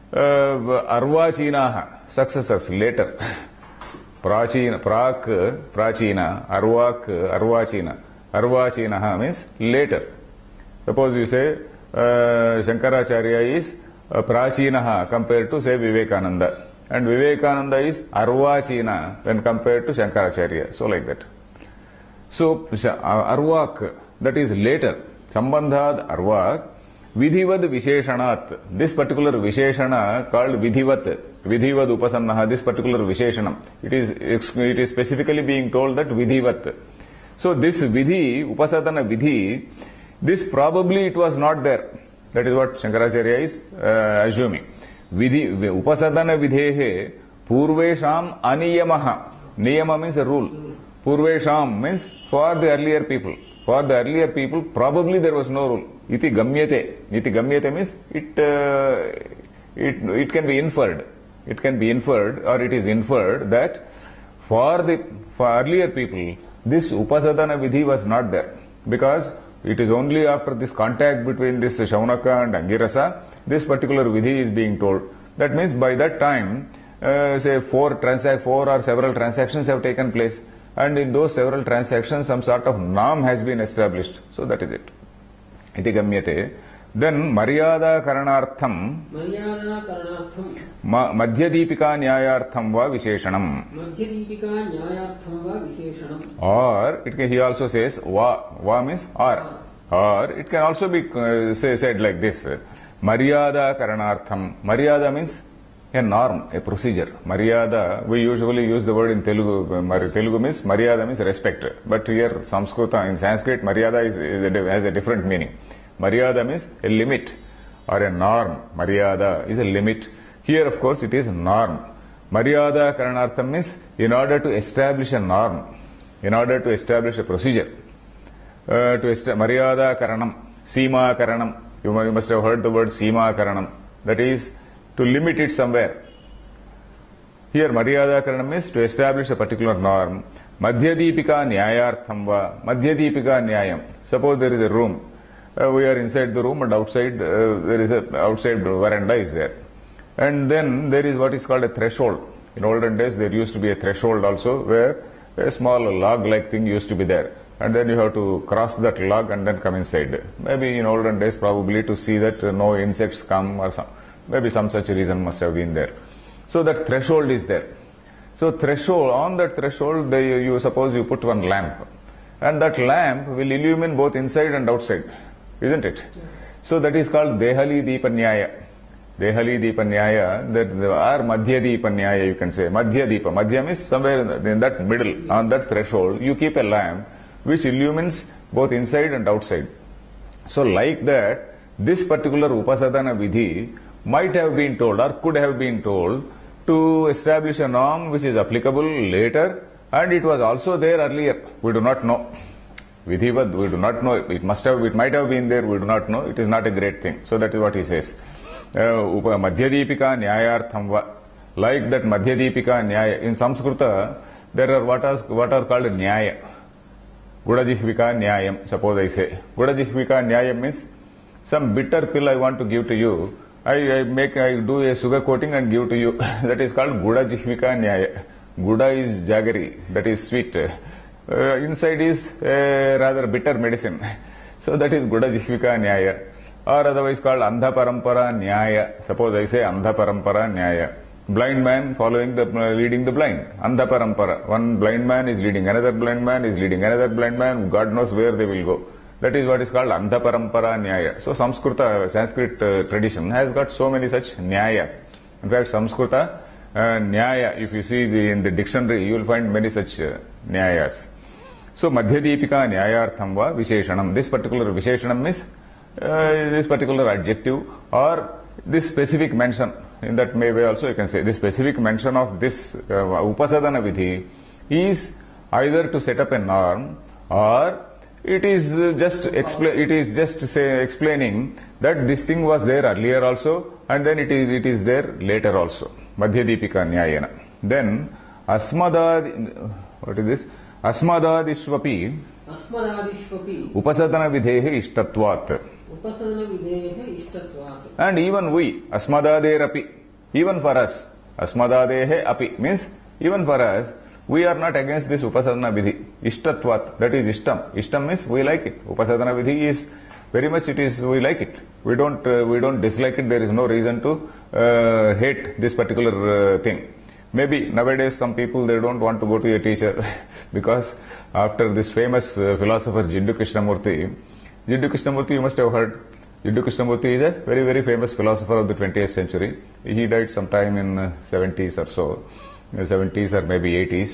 Arvachina, successors, later. Prachina, Prak, Prachina, Arvak, Arvachina. Arvachina means later. Suppose you say Shankaracharya is Prachina compared to say Vivekananda. And Vivekananda is Arvachina when compared to Shankaracharya. So like that. So Arvak, that is later. Sambandhad Arvak. Vidhivad Visheshanat. This particular Visheshana called Vidhivat. Vidhivad Upasannaha. This particular Visheshanam. It is specifically being told that Vidhivat. So this Vidhi, Upasadana Vidhi, this probably it was not there. That is what Shankaracharya is assuming. Vidhi, Upasadana Vidhehe Purvesham Aniyamaha. Niyama means a rule. Purvesham means for the earlier people. For the earlier people, probably there was no rule. Iti Gamyate. Iti Gamyate means it can be inferred. It can be inferred or it is inferred that for earlier people, this Upasadana Vidhi was not there. Because it is only after this contact between this Shaunaka and Angirasa, this particular Vidhi is being told. That means by that time, say four or several transactions have taken place. and in those several transactions some sort of norm has been established. So that is it. Iti gamyate. Then Maryada Karanartham
Maryadakaranaर्थं
Madhyadipika Nyayartham va Visheshanam.
मध्यदीपिका न्यायार्थं वा विशेषणम्.
Or he also says va means or it can also be said like this. Maryada Karanartham. Maryada means a norm, a procedure. Maryada, we usually use the word in Telugu. Telugu means Maryada means respect. But here Samskrita, in Sanskrit, Maryada has a different meaning. Maryada means a limit or a norm. Maryada is a limit. Here, of course, it is a norm. Maryada Karanartham means in order to establish a norm, in order to establish a procedure. Maryada Karanam, Seema Karanam. You must have heard the word Seema Karanam. That is to limit it somewhere. Here, Maryada Karanam means to establish a particular norm. Madhyadipika Nyayartham va. Madhyadipika Nyayam. Suppose there is a room. We are inside the room and outside there is a outside veranda is there. And then there is what is called a threshold. In olden days there used to be a threshold also where a small log-like thing used to be there. And then you have to cross that log and then come inside. Maybe in olden days probably to see that no insects come or maybe some such reason must have been there. So that threshold is there. So threshold, on that threshold you suppose you put one lamp. And that lamp will illumine both inside and outside. Isn't it? Yeah. So that is called Dehali Deepanyaya. Dehali Deepanyaya, that or Madhya Deepanyaya you can say. Madhya Deepa. Madhya means somewhere in that middle, on that threshold, you keep a lamp which illumines both inside and outside. So like that, this particular Upasadana Vidhi might have been told or could have been told to establish a norm which is applicable later, and it was also there earlier. We do not know. Vidhivad, we do not know. It might have been there, we do not know. It is not a great thing. So that is what he says. Madhyadipika Nyayartham va. Like that Madhyadipika Nyaya. In Samskrita, there are what are called Nyaya. Gudajihvika Nyayam, suppose I say. Gudajihvika Nyayam means some bitter pill I want to give to you. I do a sugar coating and give to you. That is called Gudajihvika Nyaya. Guda is jaggery, that is sweet. Inside is rather bitter medicine. So that is Gudajihvika Nyaya. Or otherwise called Andha Parampara Nyaya. Suppose I say Andha Parampara Nyaya. Blind man leading the blind. Andha Parampara. One blind man is leading another blind man, is leading another blind man. God knows where they will go. That is what is called Andha Parampara Nyaya. So Sanskrit tradition has got so many such Nyayas. In fact, Samskrita Nyaya, if you see in the dictionary, you will find many such Nyayas. So, Madhyadipika Nyayartham va Visheshanam. This particular Visheshanam means this particular adjective or this specific mention. In that way also you can say this specific mention of this Upasadana Vidhi is either to set up a norm or it is just explaining that this thing was there earlier also and then it is there later also. Madhyadipika Nyayana. Then what is this? Asmadadishvapi Upasadana Videhe Ishtatvat. And even we, Asmadaderapi, even for us, Asmadadehe api means even for us, we are not against this Upasadana Vidhi. Ishtatvat, that is Ishtam. Ishtam means we like it. Upasadana Vidhi is very much we like it. We don't dislike it. There is no reason to hate this particular thing. Maybe nowadays some people they don't want to go to a teacher because after this famous philosopher Jiddu Krishnamurti you must have heard. Jiddu Krishnamurti is a very, very famous philosopher of the 20th century. He died sometime in 70s or so, 70s or maybe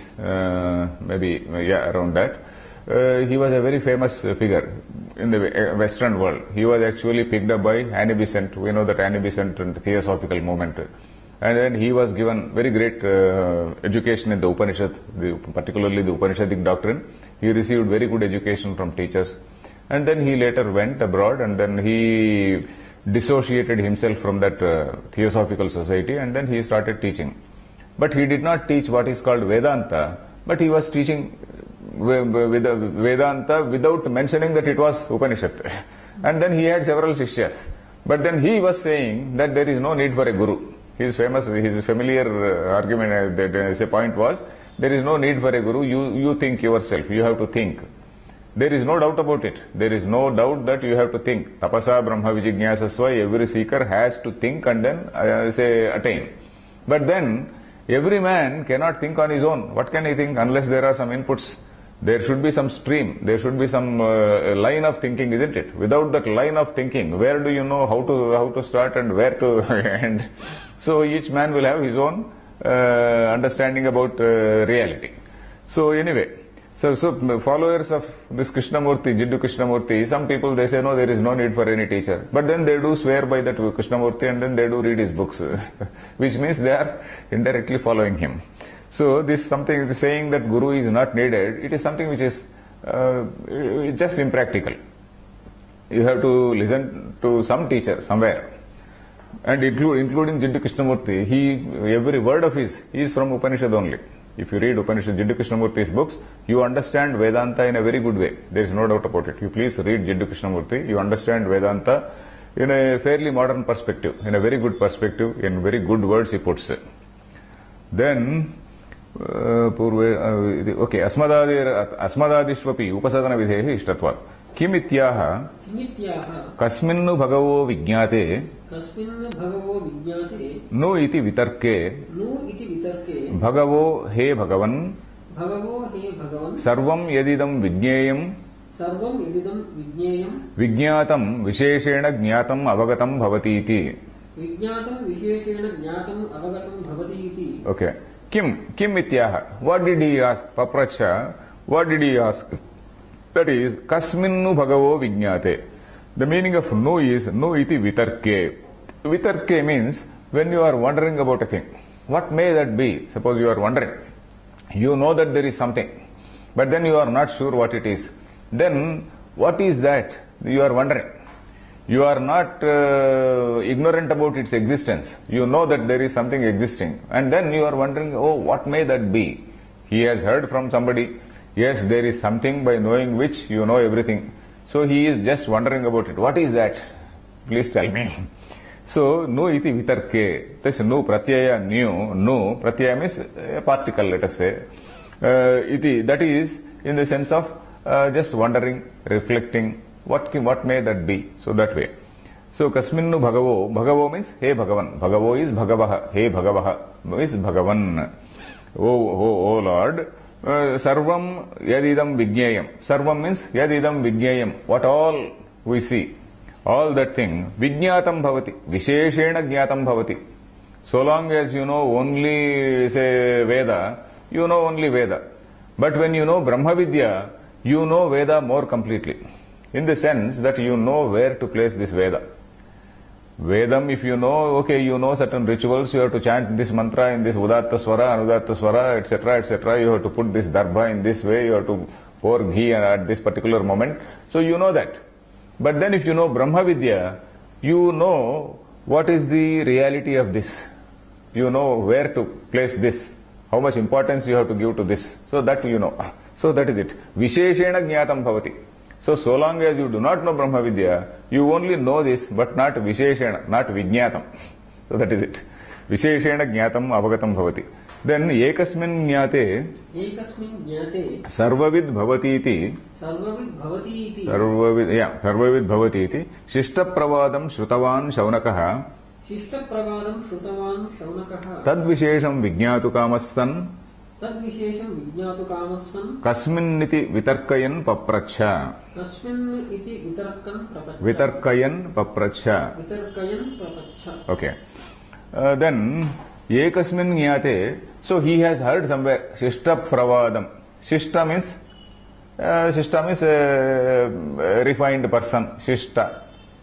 80s, around that. He was a very famous figure in the Western world. He was actually picked up by Annie Besant. We know that Annie Besant and the Theosophical movement. And then he was given very great education in the Upanishad, particularly the Upanishadic doctrine. He received very good education from teachers. And then he later went abroad and then he dissociated himself from that Theosophical society and then he started teaching. But he did not teach what is called Vedanta, but he was teaching Vedanta without mentioning that it was Upanishad. And then he had several Sishyas. But then he was saying that there is no need for a guru. His familiar argument, point was There is no need for a guru. You think yourself. You have to think. There is no doubt about it. There is no doubt that you have to think. Tapasa Brahma Vijignyasasva, every seeker has to think and then attain. But then, every man cannot think on his own. What can he think unless there are some inputs? There should be some stream. There should be some line of thinking, isn't it? Without that line of thinking, where do you know how to start and where to end? So each man will have his own understanding about reality. So anyway, so followers of this Krishnamurti, Jiddu Krishnamurti, some people they say no, there is no need for any teacher. But then they do swear by that Krishnamurti and then they do read his books, which means they are indirectly following him. So this something saying that Guru is not needed, it is something which is just impractical. You have to listen to some teacher somewhere. And including Jiddu Krishnamurti, every word of his is from Upanishad only. If you read Upanishad, Jiddu Krishnamurti's books, you understand Vedanta in a very good way. There is no doubt about it. You please read Jiddu Krishnamurti, you understand Vedanta in a fairly modern perspective, in a very good perspective, in very good words he puts it. Then, okay, Asmadadishvapi Upasadana Videhi Ishtatvat. Kim ityaha kasminnu bhagavo vijñāte nu iti vitarke bhagavo he bhagavan sarvam yadidam vijñeyam vijñātam visheshena jñātam avagatam bhavati iti. Okay. Kim ityaha. What did he ask? Papracha. What did he ask? That is, kasminnu bhagavo vijñāte. The meaning of nu is nu iti vitarke. Vitarke means when you are wondering about a thing. What may that be? Suppose you are wondering. You know that there is something, but then you are not sure what it is. Then what is that you are wondering? You are not ignorant about its existence. You know that there is something existing. And then you are wondering, oh, what may that be? He has heard from somebody. Yes, there is something by knowing which you know everything. So he is just wondering about it. What is that? Please tell me. So, nu iti vitarke. This nu pratyaya, nu pratyaya means a particle, let us say. Iti, that is in the sense of just wondering, reflecting. What may that be? So that way. So, kasminnu bhagavo means hey Bhagavan. Bhagavo is bhagavaha. Hey bhagavaha is Bhagavan. Oh Lord. Sarvam yadidam vijñeyam. Sarvam means yadidam vijñeyam. What all we see, all that thing, vijñātam bhavati, visheshena jñātam bhavati. So long as you know only, say, Veda, you know only Veda. But when you know Brahma Vidya, you know Veda more completely. In the sense that you know where to place this Veda. Vedam, if you know, okay, you know certain rituals, you have to chant this mantra in this Udatta Swara, Anudatta Swara, etc., etc. You have to put this darbha in this way, you have to pour ghee at this particular moment. So you know that. But then if you know Brahma Vidya, you know what is the reality of this. You know where to place this, how much importance you have to give to this. So that you know. So that is it. Visheshena jñātam bhavati. So long as you do not know Brahma Vidya, you only know this, but not Visheshena, not Vijñātam. So that is it. Visheshena Jñātam Avagatam Bhavati. Then Ekasmin Jñāte Sarvavid Bhavati iti. Sarvavid Bhavati iti. Shishta Pravadam Shrutavan Shaunakaha. Tad Vishesham Vijñātu Kamassan. Kasminniti vitarkayan papracha. Vitarkayan papracha. Okay. Then, ekasmin jñāte. So he has heard somewhere, Shishta Pravadam. Shishta means a refined person. Shishta.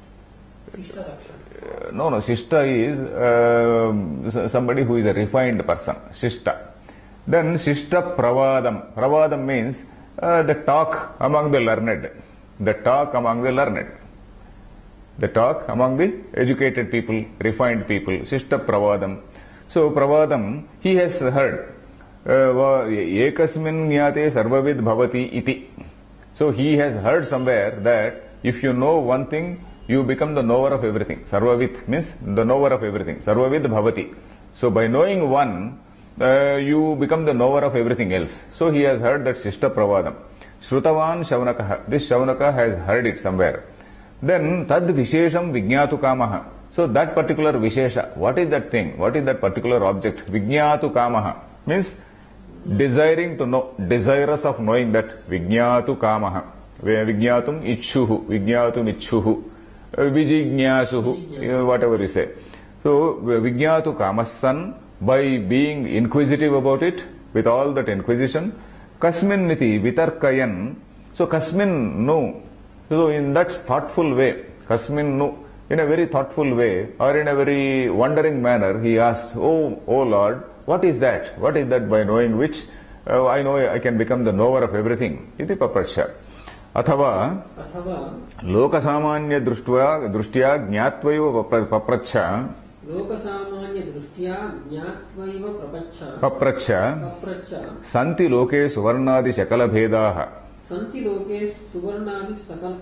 No, Shishta is somebody who is a refined person. Shishta. Then Shishta Pravadam. Pravadam means the talk among the learned. The talk among the learned. The talk among the educated people, refined people. Shishta Pravadam. So Pravadam, he has heard. Ekasmin jñāte sarvavid bhavati iti. So he has heard somewhere that if you know one thing, you become the knower of everything. Sarvavit means the knower of everything. Sarvavid bhavati. So by knowing one, you become the knower of everything else. So he has heard that Shishta Pravadam. Shrutavan Shaunakaha. This Shaunaka has heard it somewhere. Then Tad Vishesham Vijñātu Kamaha. So that particular Vishesha, what is that thing? What is that particular object? Vijñātu Kamaha means desiring to know, desirous of knowing that. Vijñātu Kamaha. Vijñātum Ichchuhu. Vijñātum Ichchuhu. Vijignyasuhu. Whatever you say. So Vijñātu Kamasan, by being inquisitive about it, with all that inquisition, Kasmin Niti Vitarkayan. So Kasmin no. So in that thoughtful way, Kasmin no, in a very thoughtful way, or in a very wondering manner, he asked, Oh Lord, what is that? What is that by knowing which I know I can become the knower of everything? Iti papracha. Athava Lokasamanya Drushtya Jñātvaiva papracha.
Lokasamanya Drushtya Jñātvaiva
papracha. Santi loke suvarnadi shakala bhedaha.
Santi loke suvarnadi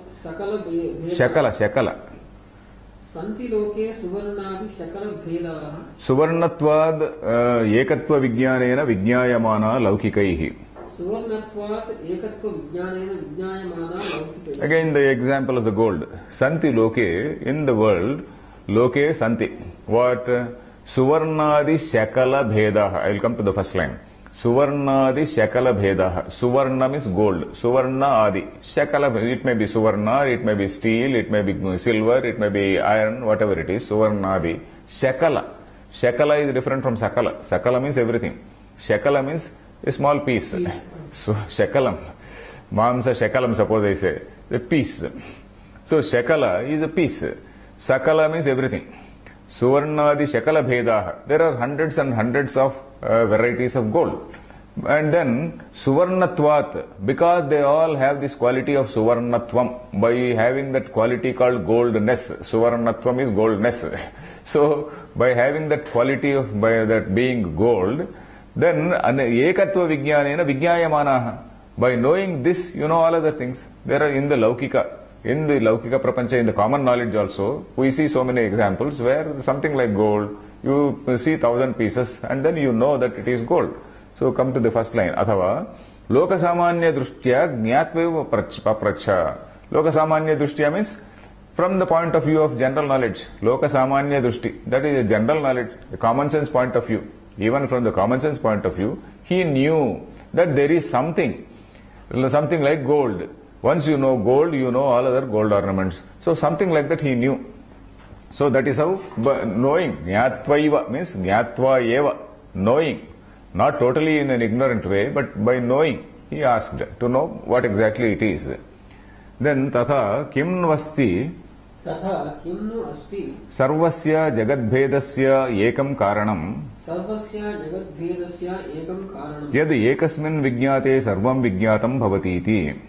Shakala.
Santi loke suvarnadi shakala bhedaha.
Suvarnatvad ekatva vijnanena vijnayamana laukikaihi.
Suvarnatvad ekatva vijnanena vijnayamana laukikaihi.
Again the example of the gold. Santi loke, in the world, loke santi. What? Suvarnadi shakala bhedaha. I will come to the first line. Suvarnadi shakala bhedaha. Suvarna means gold. Suvarna adi. Shakala, it may be suvarna, it may be steel, it may be silver, it may be iron, whatever it is. Suvarnadi. Shakala. Shakala is different from sakala. Sakala means everything. Shakala means a small piece. So shakalam. Mamsa shakalam, suppose I say. A piece. So shakala is a piece. Sakala means everything. Suvarnadi shakala bhedaha. There are hundreds and hundreds of varieties of gold. And then Suvarnatvat, because they all have this quality of Suvarnatvam, by having that quality called goldness. Suvarnatvam is goldness. So by having that quality of, by that being gold, then Ekatva Vijnanena Vijnayamanaha. By knowing this, you know all other things. There are in the Laukika Prapancha, in the common knowledge also, we see so many examples where something like gold, you see 1,000 pieces and then you know that it is gold. So come to the first line. Athava Lokasamanya Drushtya Jñātvaiva papracha. Lokasamanya Drushtya means from the point of view of general knowledge. Lokasamanya Drushti, that is a general knowledge, a common sense point of view. Even from the common sense point of view, he knew that there is something like gold. Once you know gold, you know all other gold ornaments. So something like that he knew. So that is how knowing. Jñātvaiva means jñātva eva, knowing. Not totally in an ignorant way, but by knowing, he asked to know what exactly it is. Then tatha kim vasti sarvasya jagadbhedasya ekam karanam yad ekasmin vijñāte sarvam vijñātam bhavati iti.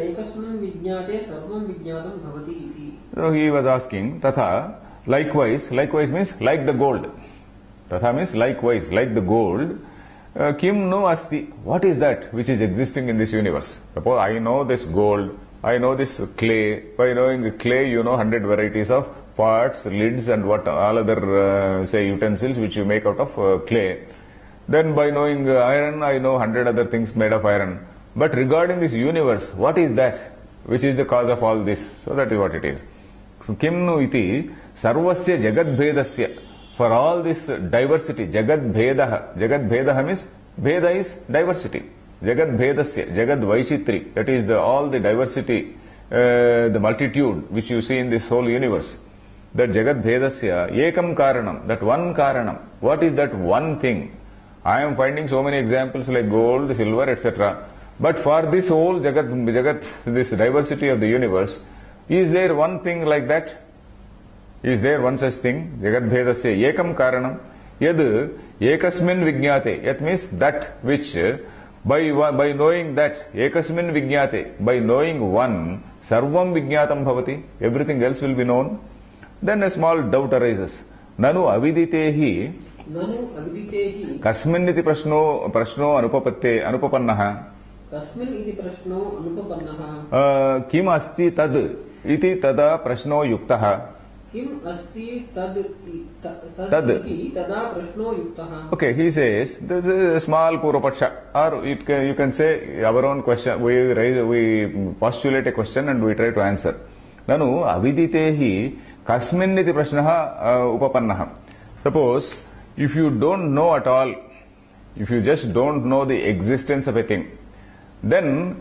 So he was asking, tatha, likewise means like the gold. Tatha means likewise, like the gold. Kim no asti, what is that which is existing in this universe? Suppose I know this gold, I know this clay. By knowing clay, you know 100 varieties of pots, lids and what all other say utensils which you make out of clay. Then by knowing iron, I know 100 other things made of iron. But regarding this universe, what is that which is the cause of all this? So that is what it is. So kim nu iti sarvasya jagadbhedasya. For all this diversity, Jagadbhedaha means Bheda is diversity. Jagadbhedasya, Jagad Vaishitri, that is all the diversity, the multitude which you see in this whole universe. That Jagadbhedasya, Ekam Karanam, that one Karanam. What is that one thing? I am finding so many examples like gold, silver, etc. But for this whole Jagat, this diversity of the universe, is there one thing like that? Is there one such thing? Jagadbhedasya ekam karanam yad ekasmin vijñāte. That means that which by knowing that ekasmin vijñāte, by knowing one, sarvam vijñātam bhavati, everything else will be known. Then a small doubt arises. Nanu aviditehi kasmin iti prashno anupapannaha.
Kasmin iti prashno anupapannaha.
Kim asti tad iti tada prashno yuktaha.
किम् अस्ति तद्
तद्.
इति तदा प्रश्नो युक्तः.
Okay, he says this is a small Purvapaksha, or you can say our own question. We postulate a question and we try to answer. Nanu aviditehi kasmin iti prashnaha upapannaha. Suppose if you don't know at all, if you just don't know the existence of a thing, then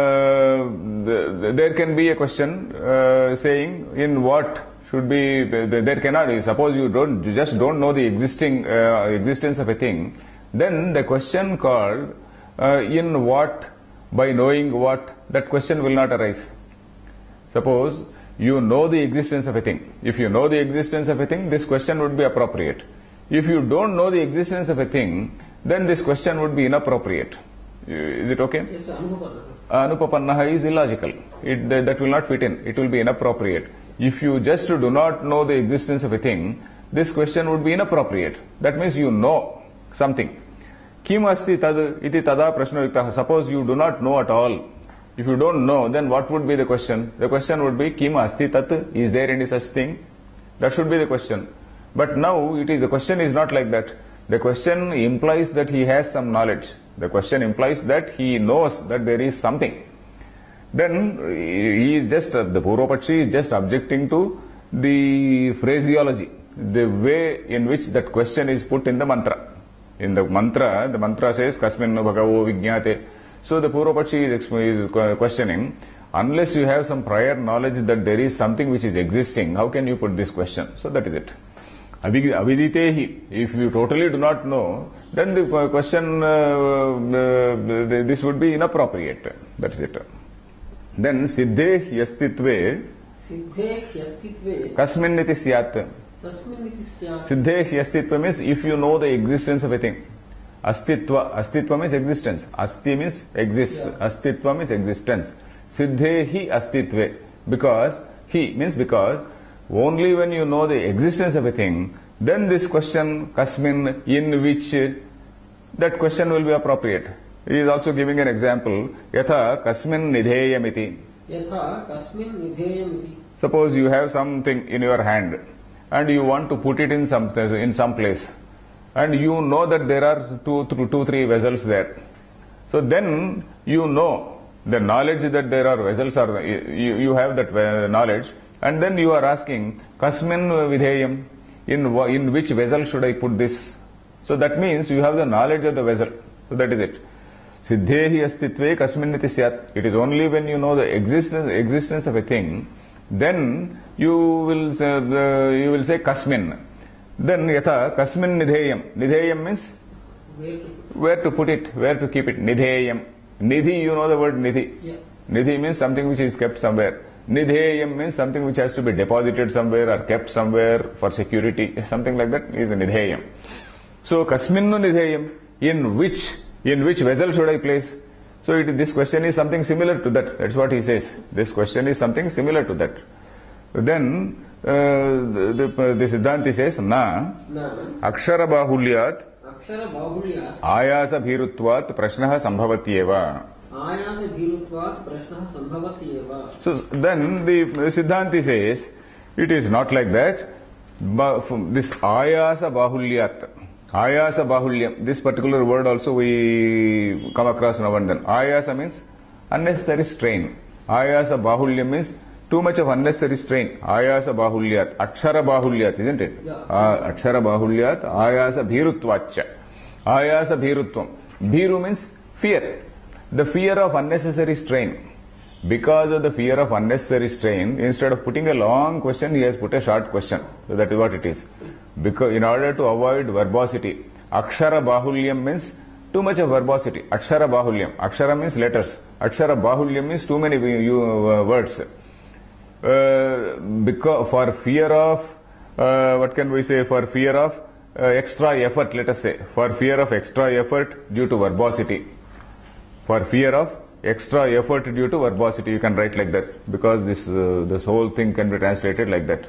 there can be a question saying in what should be, there cannot be. Suppose you just don't know the existence of a thing, then the question called in what, by knowing what, that question will not arise. Suppose you know the existence of a thing. If you know the existence of a thing, this question would be appropriate. If you don't know the existence of a thing, then this question would be inappropriate. Is it okay?
Yes, anupapannaha.
Anupapannaha is illogical. That will not fit in. It will be inappropriate. If you just do not know the existence of a thing, this question would be inappropriate. That means you know something. Kim asti tad iti tada prashno yuktaha. Suppose you do not know at all. If you don't know, then what would be the question? The question would be Kim asti tat. Is there any such thing? That should be the question. But now the question is not like that. The question implies that he has some knowledge. The question implies that he knows that there is something. Then he is just, the Purvapakshi is just objecting to the phraseology, the way in which that question is put in the mantra. In the mantra says, Kasmin bhagavo vijñāte. So the Purvapakshi is questioning, unless you have some prior knowledge that there is something which is existing, how can you put this question? So that is it. Aviditehi, if you totally do not know, then the question, this would be inappropriate. That is it. Then siddhe hyastitve kasmin iti syat. Siddhe hyastitva means if you know the existence of a thing. Astitva means existence. Asti means exists.
Yeah.
Astitva means existence. Siddhe hi astitve. Because only when you know the existence of a thing, then this question, kasmin, in which, that question will be appropriate. He is also giving an example. Yatha kasmin nidheyamiti.
Yatha kasmin nidheyamiti.
Suppose you have something in your hand and you want to put it in some place, and you know that there are two, three vessels there. So then you know the knowledge that there are vessels are, you have that knowledge, and then you are asking kasmin vidheyam, in which vessel should I put this? So that means you have the knowledge of the vessel. So that is it. Siddhehi astitve kasmin iti syat. It is only when you know the existence of a thing, then you will say kasmin. Then yatha kasmin nidheyam. Nidheyam means where to put it, where to keep it. Nidheyam. Nidhi, you know the word nidhi.
Yeah.
Nidhi means something which is kept somewhere. Nidheyam means something which has to be deposited somewhere or kept somewhere for security. Something like that is a nidheyam. So kasminnu nidheyam. In which vessel should I place? So this question is something similar to that. That's what he says. This question is something similar to that. Then the Siddhanti says, Na akshara bahulyat ayasa bhirutvat prashnaha sambhavatyeva. So then the Siddhanti says, it is not like that. This ayasa bahulyat. Ayasa bahulyam. This particular word also we come across now and then. Ayasa means unnecessary strain. Ayasa bahulyam means too much of unnecessary strain. Ayasa bahulyat. Akshara bahulyat, isn't it?
Yeah.
Akshara bahulyat. Ayasa bhirutvacha. Ayasa bhirutvam. Bhiru means fear. The fear of unnecessary strain. Because of the fear of unnecessary strain, instead of putting a long question, he has put a short question. So that is what it is. Because in order to avoid verbosity, akshara bahulyam means too much of verbosity. Akshara bahulyam. Akshara means letters. Akshara bahulyam means too many words. Because for fear of, what can we say, for fear of extra effort, let us say. For fear of extra effort due to verbosity. For fear of extra effort due to verbosity, you can write like that. Because this whole thing can be translated like that.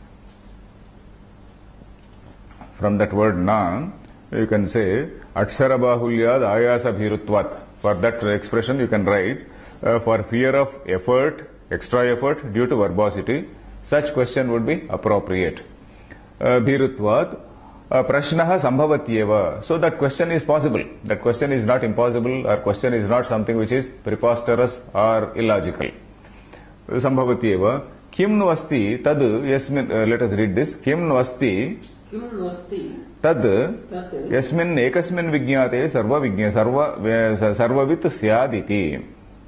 From that word na, you can say akshara bahulyad ayasa bhirutvat. For that expression you can write for fear of effort, extra effort due to verbosity. such question would be appropriate. Bhirutvat prashnah sambhavatyeva. So that question is possible. That question is not impossible, or question is not something which is preposterous or illogical. Sambhavatyeva. Kim nu asti tad yasmin. Let us read this. Kim nu asti tad yasmin ekasmin vigyate sarvavit syaditi.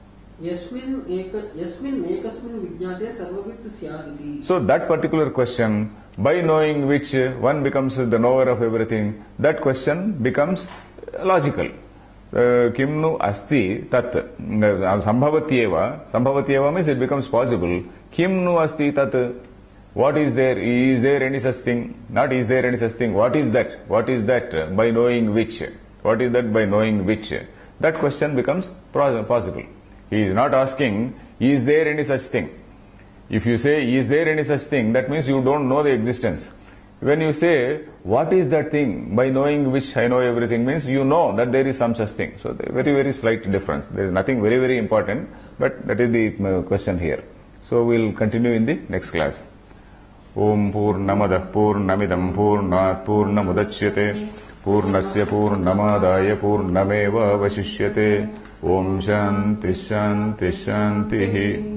So that particular question, by knowing which one becomes the knower of everything, that question becomes logical. Kim nu asti tat sambhavatyeva. Sambhavatyeva means it becomes possible. Kim nu asti tat. What is there? Is there any such thing? Not is there any such thing. What is that? What is that by knowing which? What is that by knowing which? That question becomes possible. He is not asking, is there any such thing? If you say, is there any such thing, that means you don't know the existence. When you say, what is that thing, by knowing which I know everything, means you know that there is some such thing. So very, very slight difference. There is nothing very, very important, but that is the question here. So we will continue in the next class. Om Purnamadah Purnamidam Purnat Purnamudachyate Purnasya Purnamadaya Purnameva Vashishyate Om Shanti Shanti Shanti